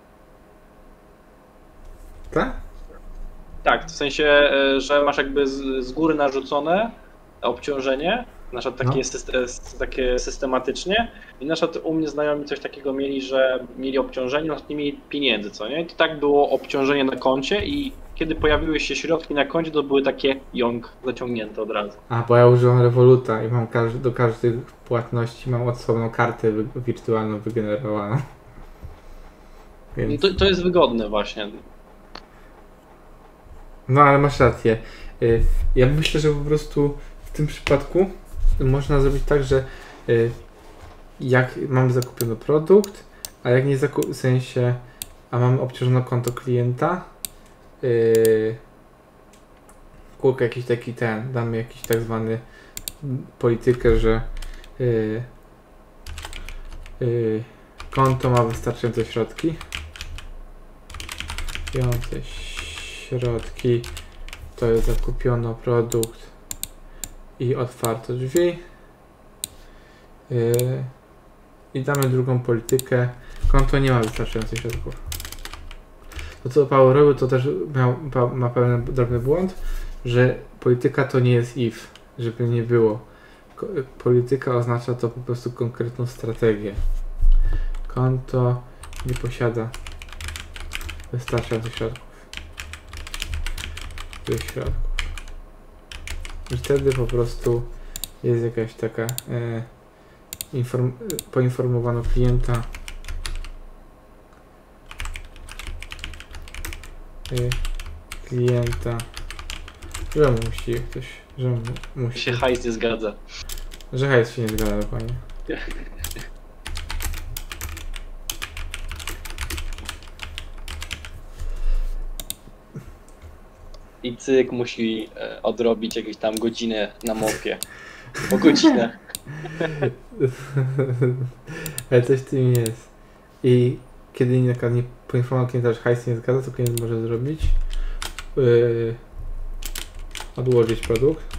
Tak? Tak, w sensie, y, że masz jakby z, z góry narzucone obciążenie, na przykład takie, No. syste- takie systematycznie i na przykład u mnie znajomi coś takiego mieli, że mieli obciążenie, na przykład nie mieli pieniędzy, co nie? I to tak było obciążenie na koncie i kiedy pojawiły się środki na koncie, to były takie jąg zaciągnięte od razu. A, bo ja używam Revoluta i mam każ do każdej płatności mam osobną kartę wy wirtualną wygenerowaną. No Więc... to, to jest wygodne właśnie. No ale masz rację. Y, Ja myślę, że po prostu w tym przypadku można zrobić tak, że y, jak mamy zakupiony produkt, a jak nie zakup, w sensie, a mamy obciążone konto klienta, yy, kółko jakiś taki ten, damy jakiś tak zwany politykę, że yy, yy, konto ma wystarczające środki. Wystarczające środki to jest zakupiono produkt i otwarto drzwi. Yy, I damy drugą politykę. Konto nie ma wystarczających środków. To co Paweł robił, to też miał, ma pewien drobny błąd, że polityka to nie jest if, żeby nie było. Ko polityka oznacza to po prostu konkretną strategię. Konto nie posiada wystarczających środków. Tych środków. I wtedy po prostu jest jakaś taka e, inform poinformowano klienta, y, klienta, że musi ktoś, że mu, musi, Się hajs nie zgadza. że hajs się nie zgadza dokładnie. I cyk musi e, odrobić jakieś tam godzinę na mopie. Po godzinę. Ale coś w tym jest. I kiedy na przykład nie poinformował klienta, że hajs nie zgadza, co klient może zrobić? Yy, odłożyć produkt.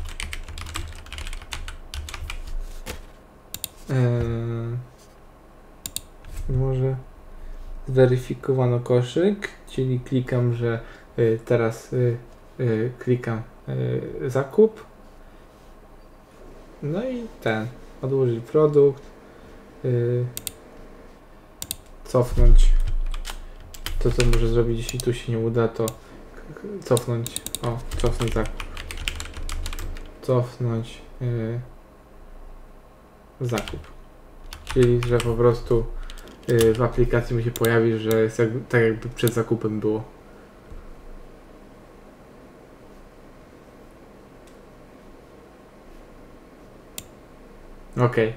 Yy, może zweryfikowano koszyk, czyli klikam, że yy, teraz yy, yy, klikam yy, zakup. No i ten, odłożyć produkt, yy, cofnąć to, co może zrobić, jeśli tu się nie uda, to cofnąć, o, cofnąć zakup, cofnąć yy, zakup, czyli, że po prostu yy, w aplikacji mi się pojawi, że jest jakby, tak jakby przed zakupem było. Okej. Okay.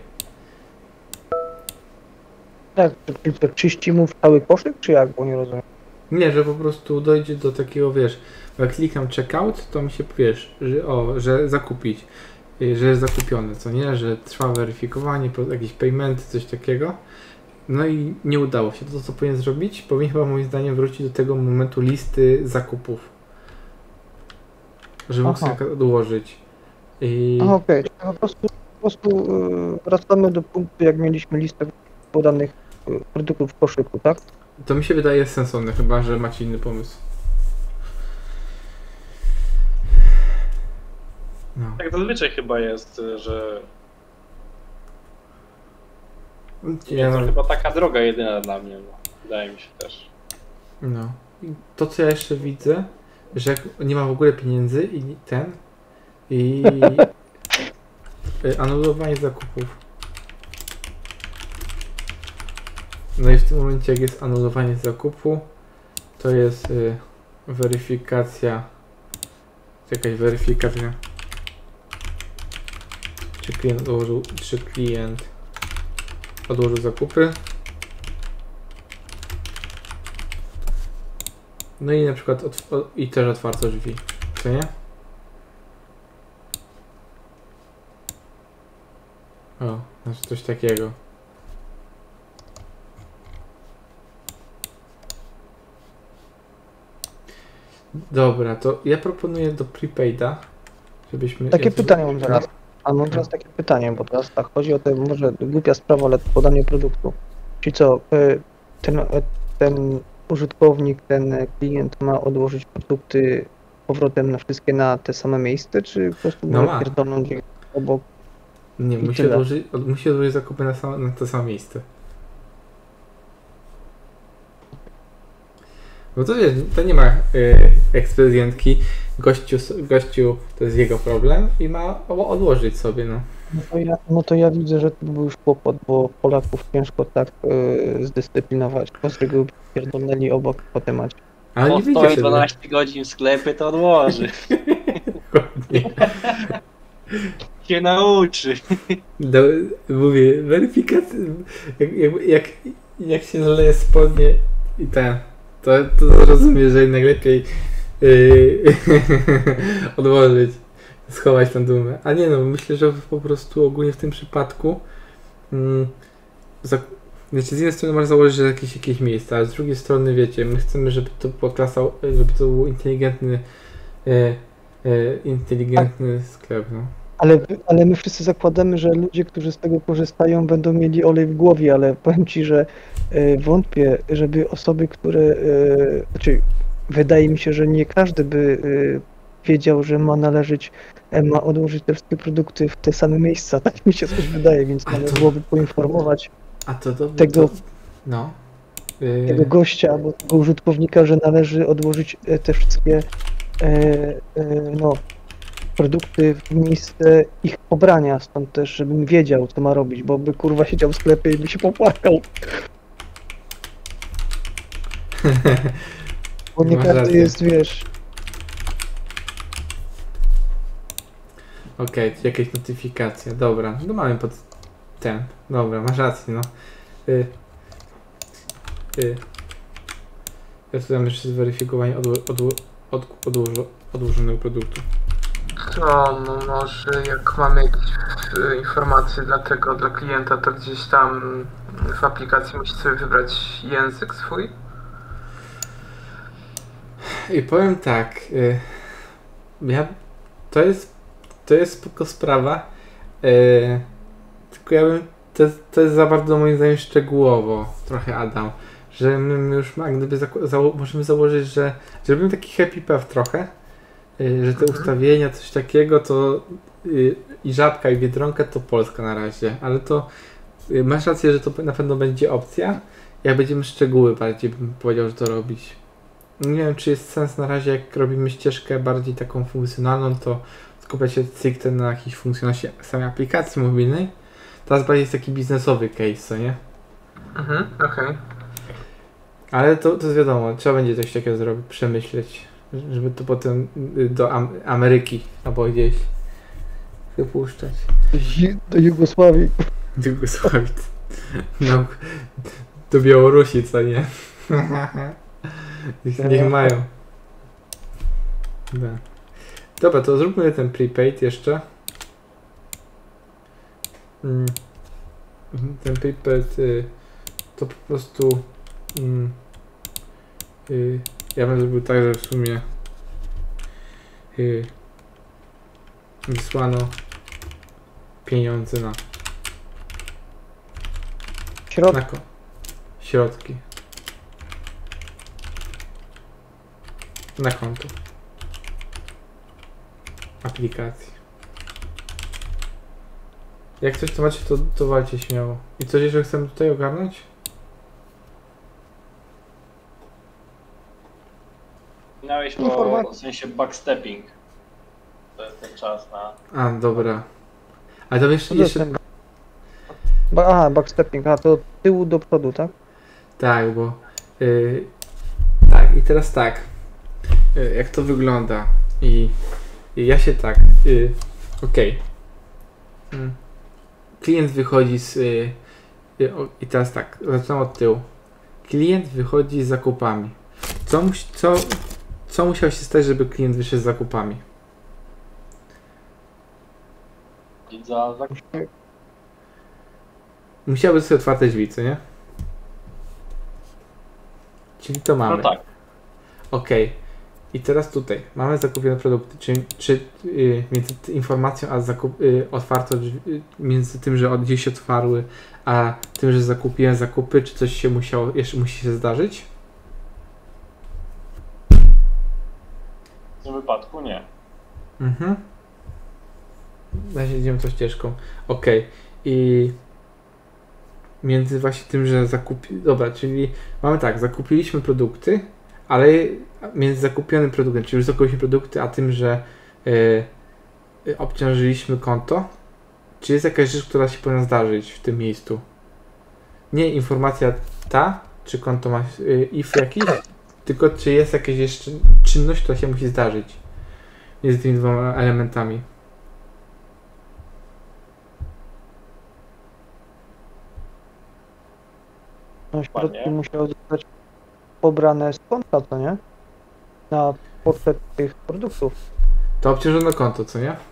Tak, czy czyści mu w cały koszyk, czy jak? Bo nie rozumiem. Nie, że po prostu dojdzie do takiego, wiesz, jak klikam checkout, to mi się, wiesz, że, o, że zakupić, że jest zakupione, co nie, że trwa weryfikowanie, jakieś paymenty, coś takiego. No i nie udało się. To, co powinien zrobić, powinien chyba moim zdaniem wrócić do tego momentu listy zakupów. Że mógł sobie odłożyć. I... Okej, okay. po prostu, po prostu yy, wracamy do punktu, jak mieliśmy listę podanych yy, produktów w koszyku, tak? To mi się wydaje sensowne, chyba że macie inny pomysł. No. Tak zazwyczaj chyba jest, że Ja to no, chyba taka droga jedyna dla mnie, no. Wydaje mi się też. no. I to, co ja jeszcze widzę, że jak nie ma w ogóle pieniędzy i ten i anulowanie zakupów. No i w tym momencie, jak jest anulowanie zakupu, to jest y, weryfikacja, jakaś weryfikacja, czy klient odłożył, czy klient odłożył zakupy. No i na przykład otw- i też otwarto drzwi, co nie? O, znaczy coś takiego. Dobra, to ja proponuję do prepaida, żebyśmy... Takie ja pytanie mam zaraz. A mam teraz takie pytanie, bo teraz tak, chodzi o te, może głupia sprawa, ale podanie produktu. Czyli co, y, ten, y, ten użytkownik, ten klient ma odłożyć produkty powrotem na wszystkie na te same miejsce, czy po prostu No może ma. pierdolnąć je obok? Nie, I musi tyle. odłożyć, od, musi odłożyć zakupy na, sam, na to samo miejsce. No to wiesz, to nie ma y, ekspedientki, gościu, gościu to jest jego problem i ma o- odłożyć sobie, no. No to, ja, no to ja widzę, że to był już kłopot, bo Polaków ciężko tak y, zdyscyplinować. Po prostu pierdolnęli obok po temacie. Ale nie On wiecie stoi wtedy. dwanaście godzin w sklepie, to odłoży. Dokładnie. się nauczy. Do, mówię, weryfikacja, jak, jak, jak, jak się zaleje spodnie i ten, to, to zrozumie, że jednak lepiej yy, odłożyć, schować tę dumę. A nie no, myślę, że po prostu ogólnie w tym przypadku mm, za, wiecie, z jednej strony masz założyć, że jakieś, jakieś miejsce, a z drugiej strony wiecie, my chcemy, żeby to była klasa, żeby to był inteligentny yy, yy, inteligentny sklep, no. Ale, ale my wszyscy zakładamy, że ludzie, którzy z tego korzystają, będą mieli olej w głowie, ale powiem Ci, że e, wątpię, żeby osoby, które, e, znaczy wydaje mi się, że nie każdy by e, wiedział, że ma należeć, e, ma odłożyć te wszystkie produkty w te same miejsca, tak mi się coś wydaje, więc A należy to- byłoby poinformować A to to... tego, to no. Yy, tego gościa albo tego użytkownika, że należy odłożyć e, te wszystkie e, e, no, produkty w miejsce ich pobrania, stąd też, żebym wiedział, co ma robić, bo by kurwa siedział w sklepie i by się popłakał. Bo nie Masz każdy rację. jest, wiesz, Okej, okay, jakaś notyfikacja, dobra, no mamy pod ten, dobra, masz rację, no. Y, y. Ja tu dam jeszcze zweryfikowanie odło, odło, od, odłożo, odłożonego produktu. To no może jak mamy jakieś e, informacje dla tego, dla klienta, to gdzieś tam w aplikacji musi sobie wybrać język swój. I powiem tak, y, ja, to jest, to jest spoko sprawa, y, tylko ja bym, to, to jest za bardzo moim zdaniem szczegółowo, trochę Adam, że my, my już ma, gdyby zako- zało- możemy założyć, że zrobimy taki happy path trochę, y, że te ustawienia, coś takiego, to y, i Żabka i Biedronka to Polska na razie, ale to y, masz rację, że to na pewno będzie opcja, jak będziemy szczegóły bardziej bym powiedział, że to robić. Nie wiem, czy jest sens na razie, jak robimy ścieżkę bardziej taką funkcjonalną, to skupiać się stricte na jakiejś funkcjonalności samej aplikacji mobilnej. Teraz bardziej jest taki biznesowy case, co nie? Mhm, okej. Ale to, to jest wiadomo, trzeba będzie coś takiego zrobić, przemyśleć, żeby to potem y, do Am- Ameryki albo gdzieś wypuszczać. Ju- do Jugosławii. Do Jugosławii. No, do Białorusi, co nie? Niech, niech mają. Da. Dobra, to zróbmy ten prepaid jeszcze. Mm. Ten prepaid y, to po prostu mm, y, ja bym zrobił tak, że w sumie y, wysłano pieniądze na, Środ... na ko- środki na konto aplikacji. Jak coś to macie, to, to walcie śmiało. I coś jeszcze chcemy tutaj ogarnąć? Miałeś o, Informacja. w sensie backstepping. To jest ten czas na... A, dobra. Ale to jeszcze, jeszcze Ten... Ba- Aha, backstepping, a to od tyłu do przodu, tak? tak, bo yy, tak, i teraz tak. Yy, jak to wygląda? I, i ja się tak. Yy, Okej. Mm. Klient wychodzi z. Yy, yy, o, I teraz tak, zaczynam od tyłu. Klient wychodzi z zakupami. Co, musi, co, co musiał się stać, żeby klient wyszedł z zakupami? Za, za... Musiały być sobie otwarte drzwi, co nie? Czyli to mamy. No tak. Okej. I teraz tutaj mamy zakupione produkty. Czy, czy yy, między t- informacją a zakup, yy, otwarto drzwi, yy, między tym, że od gdzieś się otwarły, a tym, że zakupiłem zakupy, czy coś się musiało, jeszcze musi się zdarzyć? W tym wypadku nie. Mhm. Na razie idziemy tą ścieżką. Okej. I między właśnie tym, że zakupi... Dobra, czyli mamy tak, zakupiliśmy produkty, ale między zakupionym produktem, czyli już zakupiliśmy produkty, a tym, że yy, obciążyliśmy konto, czy jest jakaś rzecz, która się powinna zdarzyć w tym miejscu? Nie informacja ta, czy konto ma yy, if jakiś, tylko czy jest jakaś jeszcze czynność, która się musi zdarzyć między tymi dwoma elementami. No, Dokładnie. środki musiały zostać pobrane z konta, co nie? Na potrzeb tych produktów. To obciążone konto, co nie?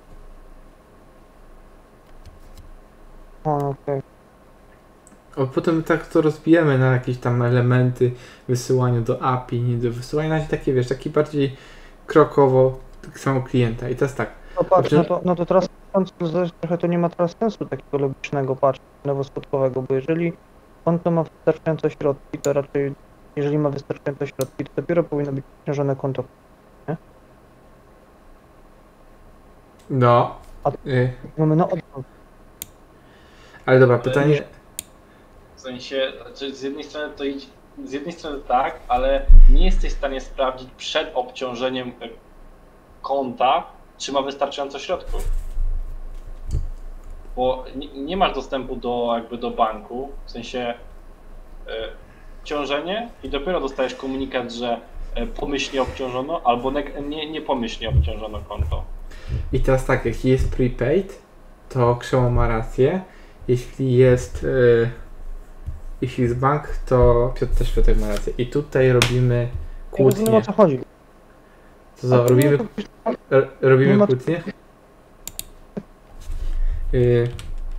O, okej. A potem tak to rozbijemy na jakieś tam elementy wysyłania do A P I, nie do wysyłania, na razie takie, wiesz, taki bardziej krokowo tak samo klienta. I teraz tak, No patrz, Znaczy- no to, no to teraz trochę to nie ma teraz sensu takiego logicznego patrz, nowospotkowego, bo jeżeli konto ma wystarczająco środki, to raczej, jeżeli ma wystarczająco środki, to dopiero powinno być obciążone konto. no, A- y, Mamy na odwrót. ale dobra, Ale pytanie, nie- W sensie, znaczy z jednej strony to idź, z jednej strony tak, ale nie jesteś w stanie sprawdzić przed obciążeniem e, konta, czy ma wystarczająco środków. Bo nie, nie masz dostępu do jakby do banku, w sensie e, obciążenie i dopiero dostajesz komunikat, że e, pomyślnie obciążono albo neg- nie, niepomyślnie obciążono konto. i teraz tak, jeśli jest prepaid, to Krzeło ma rację, jeśli jest, y, jeśli jest bank, to Piotr też Piotrek ma rację. I tutaj robimy Ja rozumiem, o kłótnię. co chodzi. To co, robimy, r- Nie robimy ma- kłótnię? Y,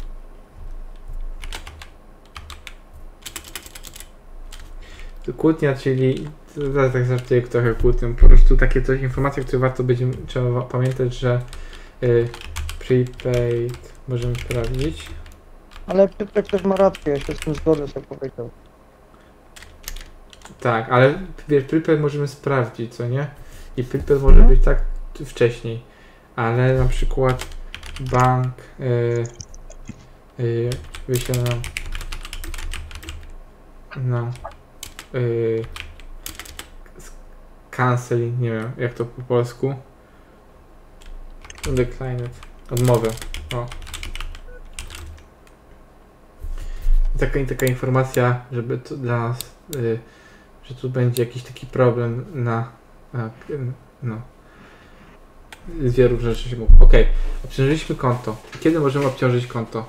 to kłótnia, czyli zaraz tak zaczęję trochę kłótnią. Po prostu takie coś, informacje, które warto będzie trzeba pamiętać, że y, prepaid możemy sprawdzić. Ale Piotrek też ma rację, ja się z tym zgodzę, co powiedział. Tak, ale wiesz, prepaid możemy sprawdzić, co nie? I prepaid może Mhm. być tak wcześniej, ale na przykład bank y, y, wyśle nam no y, canceling, nie wiem jak to po polsku, declined, odmowę, o. Taka, taka informacja, żeby to dla nas, y, że tu będzie jakiś taki problem na, na no, z wielu rzeczy się mógł. Ok, obciążyliśmy konto. Kiedy możemy obciążyć konto?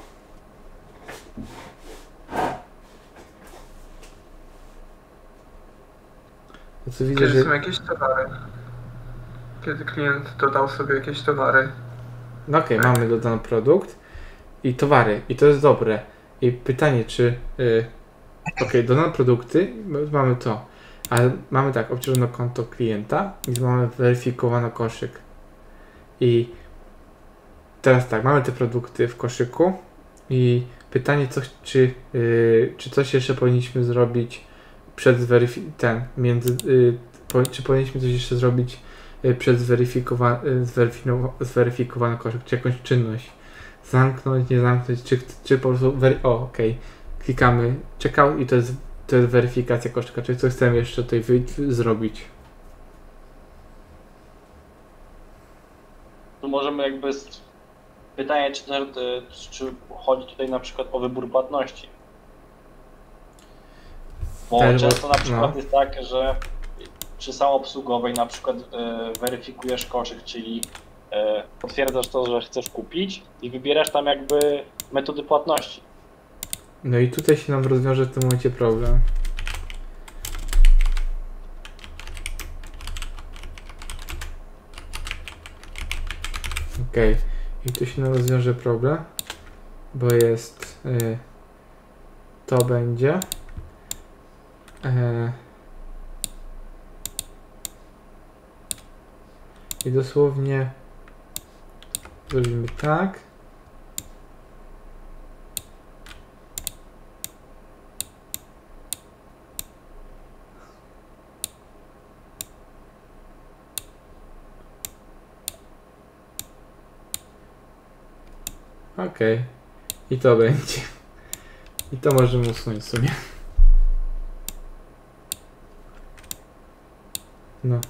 To co widzę, Kiedy że... są jakieś towary. Kiedy klient dodał sobie jakieś towary. No okej, mamy dodany produkt i towary. I to jest dobre. I pytanie, czy... Y, okej, dodane produkty, mamy to. Ale mamy tak, obciążone konto klienta i mamy weryfikowany koszyk. I teraz tak, mamy te produkty w koszyku i pytanie, coś, czy, yy, czy coś jeszcze powinniśmy zrobić przed zweryfi- ten, między, yy, po, czy powinniśmy coś jeszcze zrobić yy, przed zweryfikowa- yy, zweryfikowa- zweryfikowany koszyk, czy jakąś czynność. Zamknąć, nie zamknąć, czy, czy po prostu, wery- o okej, okay. Klikamy checkout i to jest, to jest weryfikacja koszyka, czyli co chcemy jeszcze tutaj wy- zrobić. Tu możemy jakby z... pytanie, czy, to- czy chodzi tutaj na przykład o wybór płatności. Bo Tak, bo- często na przykład no. jest tak, że przy samoobsługowej na przykład e, weryfikujesz koszyk, czyli e, potwierdzasz to, że chcesz kupić i wybierasz tam jakby metody płatności. No i tutaj się nam rozwiąże w tym momencie problem. Okej, i tu się nam rozwiąże problem, bo jest y, to będzie y, i dosłownie zrobimy tak. Okej. I to będzie. I to możemy usunąć sobie. No.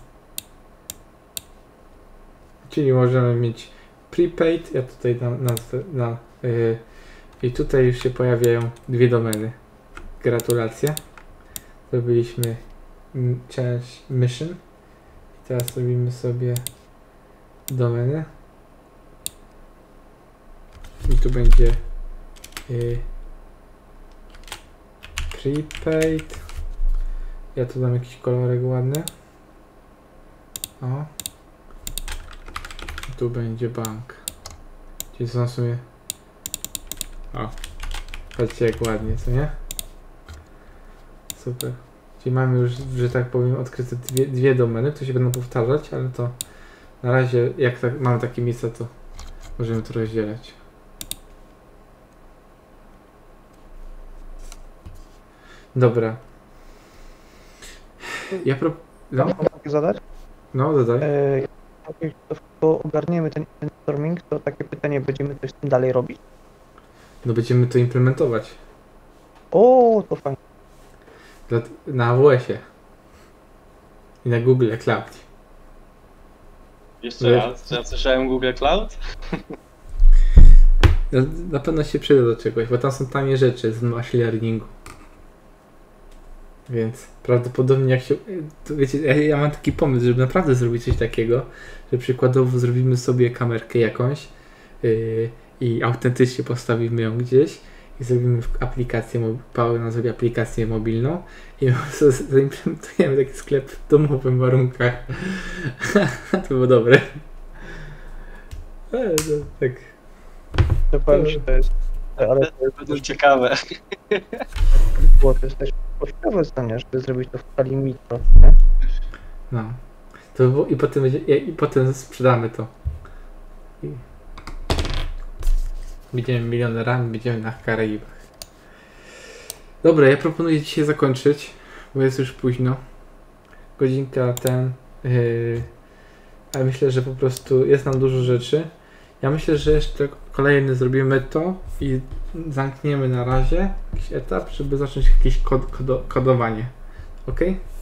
Czyli możemy mieć prepaid. Ja tutaj dam nazwę na... Yy, I tutaj już się pojawiają dwie domeny. Gratulacje. Zrobiliśmy mm, challenge mission. I teraz robimy sobie domeny. I tu będzie y, prepaid. Ja tu dam jakiś kolorek ładny. O. I tu będzie bank. Czyli są w sumie... O. Patrzcie jak ładnie, co nie? Super. Czyli mamy już, że tak powiem, odkryte dwie, dwie domeny, to się będą powtarzać, ale to na razie, jak tak, mamy takie miejsca, to możemy to rozdzielać. Dobra. Ja pro... No, Mogę zadać? no dodaj. E, jak to ogarniemy ten brainstorming, to takie pytanie, będziemy coś z tym dalej robić? No będziemy to implementować. O, to fajnie. Dla, na A W S-ie. I na Google Cloud. Jeszcze raz, ja słyszałem Google Cloud? Na, na pewno się przyda do czegoś, bo tam są tanie rzeczy z machine learningu. Więc prawdopodobnie jak się... To wiecie, ja, ja mam taki pomysł, żeby naprawdę zrobić coś takiego, że przykładowo zrobimy sobie kamerkę jakąś yy, i autentycznie postawimy ją gdzieś i zrobimy aplikację, Paweł nam zrobi aplikację mobilną i zaimplementujemy taki sklep w domowym warunkach. To było dobre. Ale to, tak. To powiem ci, to jest... Ale to jest Będą ciekawe. było też też kosztowe zdanie, żeby zrobić to w skali mikro, nie? No. To by było, i potem będzie, i, i potem sprzedamy to. I będziemy milionerami, będziemy na Karaibach. Dobra, ja proponuję dzisiaj zakończyć, bo jest już późno. Godzinka ten. Yy, ale myślę, że po prostu jest nam dużo rzeczy. Ja myślę, że jeszcze kolejny zrobimy to i zamkniemy na razie jakiś etap, żeby zacząć jakieś kod, kodo, kodowanie. Ok?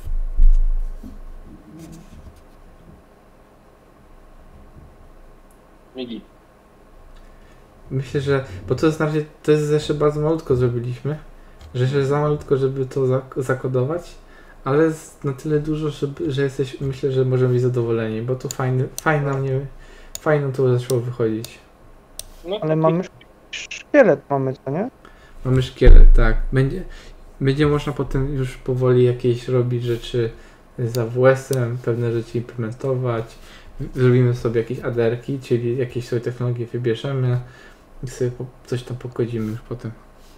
Migi. Myślę, że... Bo to jest na razie, to jest jeszcze bardzo malutko zrobiliśmy, że jeszcze za malutko, żeby to zak zakodować, ale jest na tyle dużo, żeby, że jesteś, myślę, że możemy być zadowoleni, bo to fajny, fajna mnie, fajno to zaczęło wychodzić. No, Ale mamy szkielet, mamy, co nie? Mamy szkielet, tak. Będzie, będzie można potem już powoli jakieś robić rzeczy z A W S-em, pewne rzeczy implementować. Zrobimy sobie jakieś aderki, czyli jakieś sobie technologie wybierzemy i sobie po, coś tam pokodzimy już potem.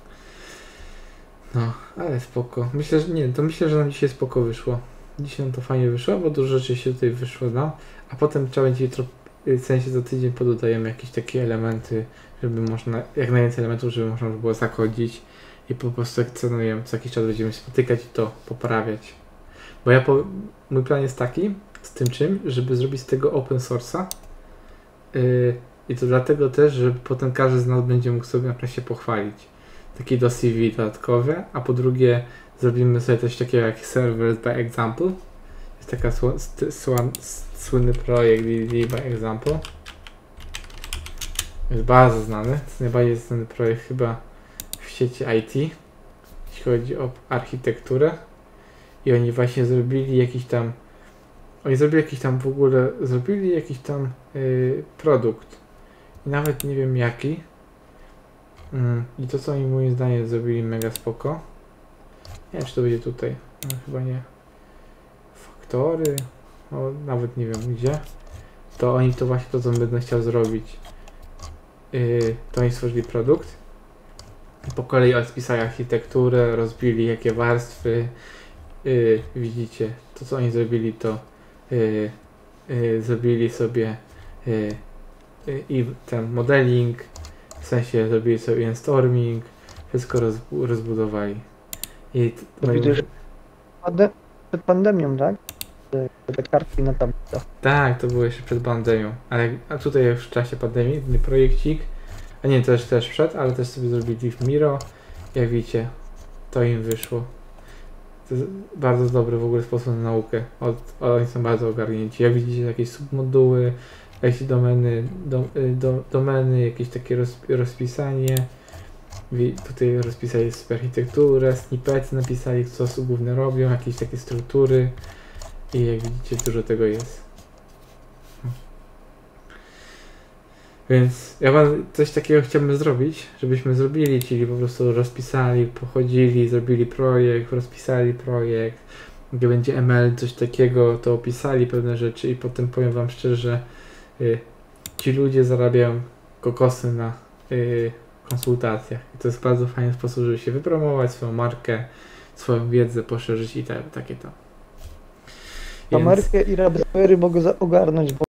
No, ale spoko. Myślę, że nie, to myślę, że nam dzisiaj spoko wyszło. Dzisiaj nam to fajnie wyszło, bo dużo rzeczy się tutaj wyszło nam, a potem trzeba będzie jutro, w sensie za tydzień pododajemy jakieś takie elementy, żeby można, jak najwięcej elementów, żeby można było zakodzić i po prostu jak cenujemy, co jakiś czas będziemy się spotykać i to poprawiać. Bo ja po, mój plan jest taki, z tym czym, żeby zrobić z tego open source'a yy, i to dlatego też, żeby potem każdy z nas będzie mógł sobie naprawdę się pochwalić. Takie do C V dodatkowe, a po drugie zrobimy sobie coś takiego jak Servers by Example. Jest taka sł sł słynny projekt D D by Example. Jest bardzo znany, to jest najbardziej znany projekt chyba w sieci I T, jeśli chodzi o architekturę. I oni właśnie zrobili jakiś tam Oni zrobili jakiś tam w ogóle, zrobili jakiś tam yy, produkt. I nawet nie wiem jaki. Mm, I to co oni moim zdaniem zrobili mega spoko. Nie wiem czy to będzie tutaj. No, chyba nie. Faktory. No, nawet nie wiem gdzie. To oni to właśnie to co będę chciał zrobić. Yy, to oni stworzyli produkt. I po kolei rozpisali architekturę, rozbili jakie warstwy. Yy, widzicie, to co oni zrobili to Yy, yy, zrobili sobie yy, yy, i ten modeling, w sensie zrobili sobie brainstorming, wszystko roz, rozbudowali. I To widzę, że przed pandemią, tak? Te, te kartki na tablicach. tak, to było jeszcze przed pandemią, ale a tutaj już w czasie pandemii inny projekcik, a nie, też też przed, ale też sobie zrobili w Miro, jak widzicie, to im wyszło. To jest bardzo dobry w ogóle sposób na naukę. Od, oni są bardzo ogarnięci. Jak widzicie, jakieś submoduły, jakieś domeny, do, do, domeny, jakieś takie roz, rozpisanie. Tutaj rozpisali sobie architekturę, snippety napisali, co główne robią, jakieś takie struktury. I jak widzicie, dużo tego jest. Więc ja wam coś takiego chciałbym zrobić, żebyśmy zrobili, czyli po prostu rozpisali, pochodzili, zrobili projekt, rozpisali projekt, gdzie będzie M L, coś takiego, to opisali pewne rzeczy i potem powiem wam szczerze, że y, ci ludzie zarabiają kokosy na y, konsultacjach. I to jest bardzo fajny sposób, żeby się wypromować, swoją markę, swoją wiedzę poszerzyć i tak, takie to. Więc- Amerykę i Raspberry mogę za- ogarnąć, bo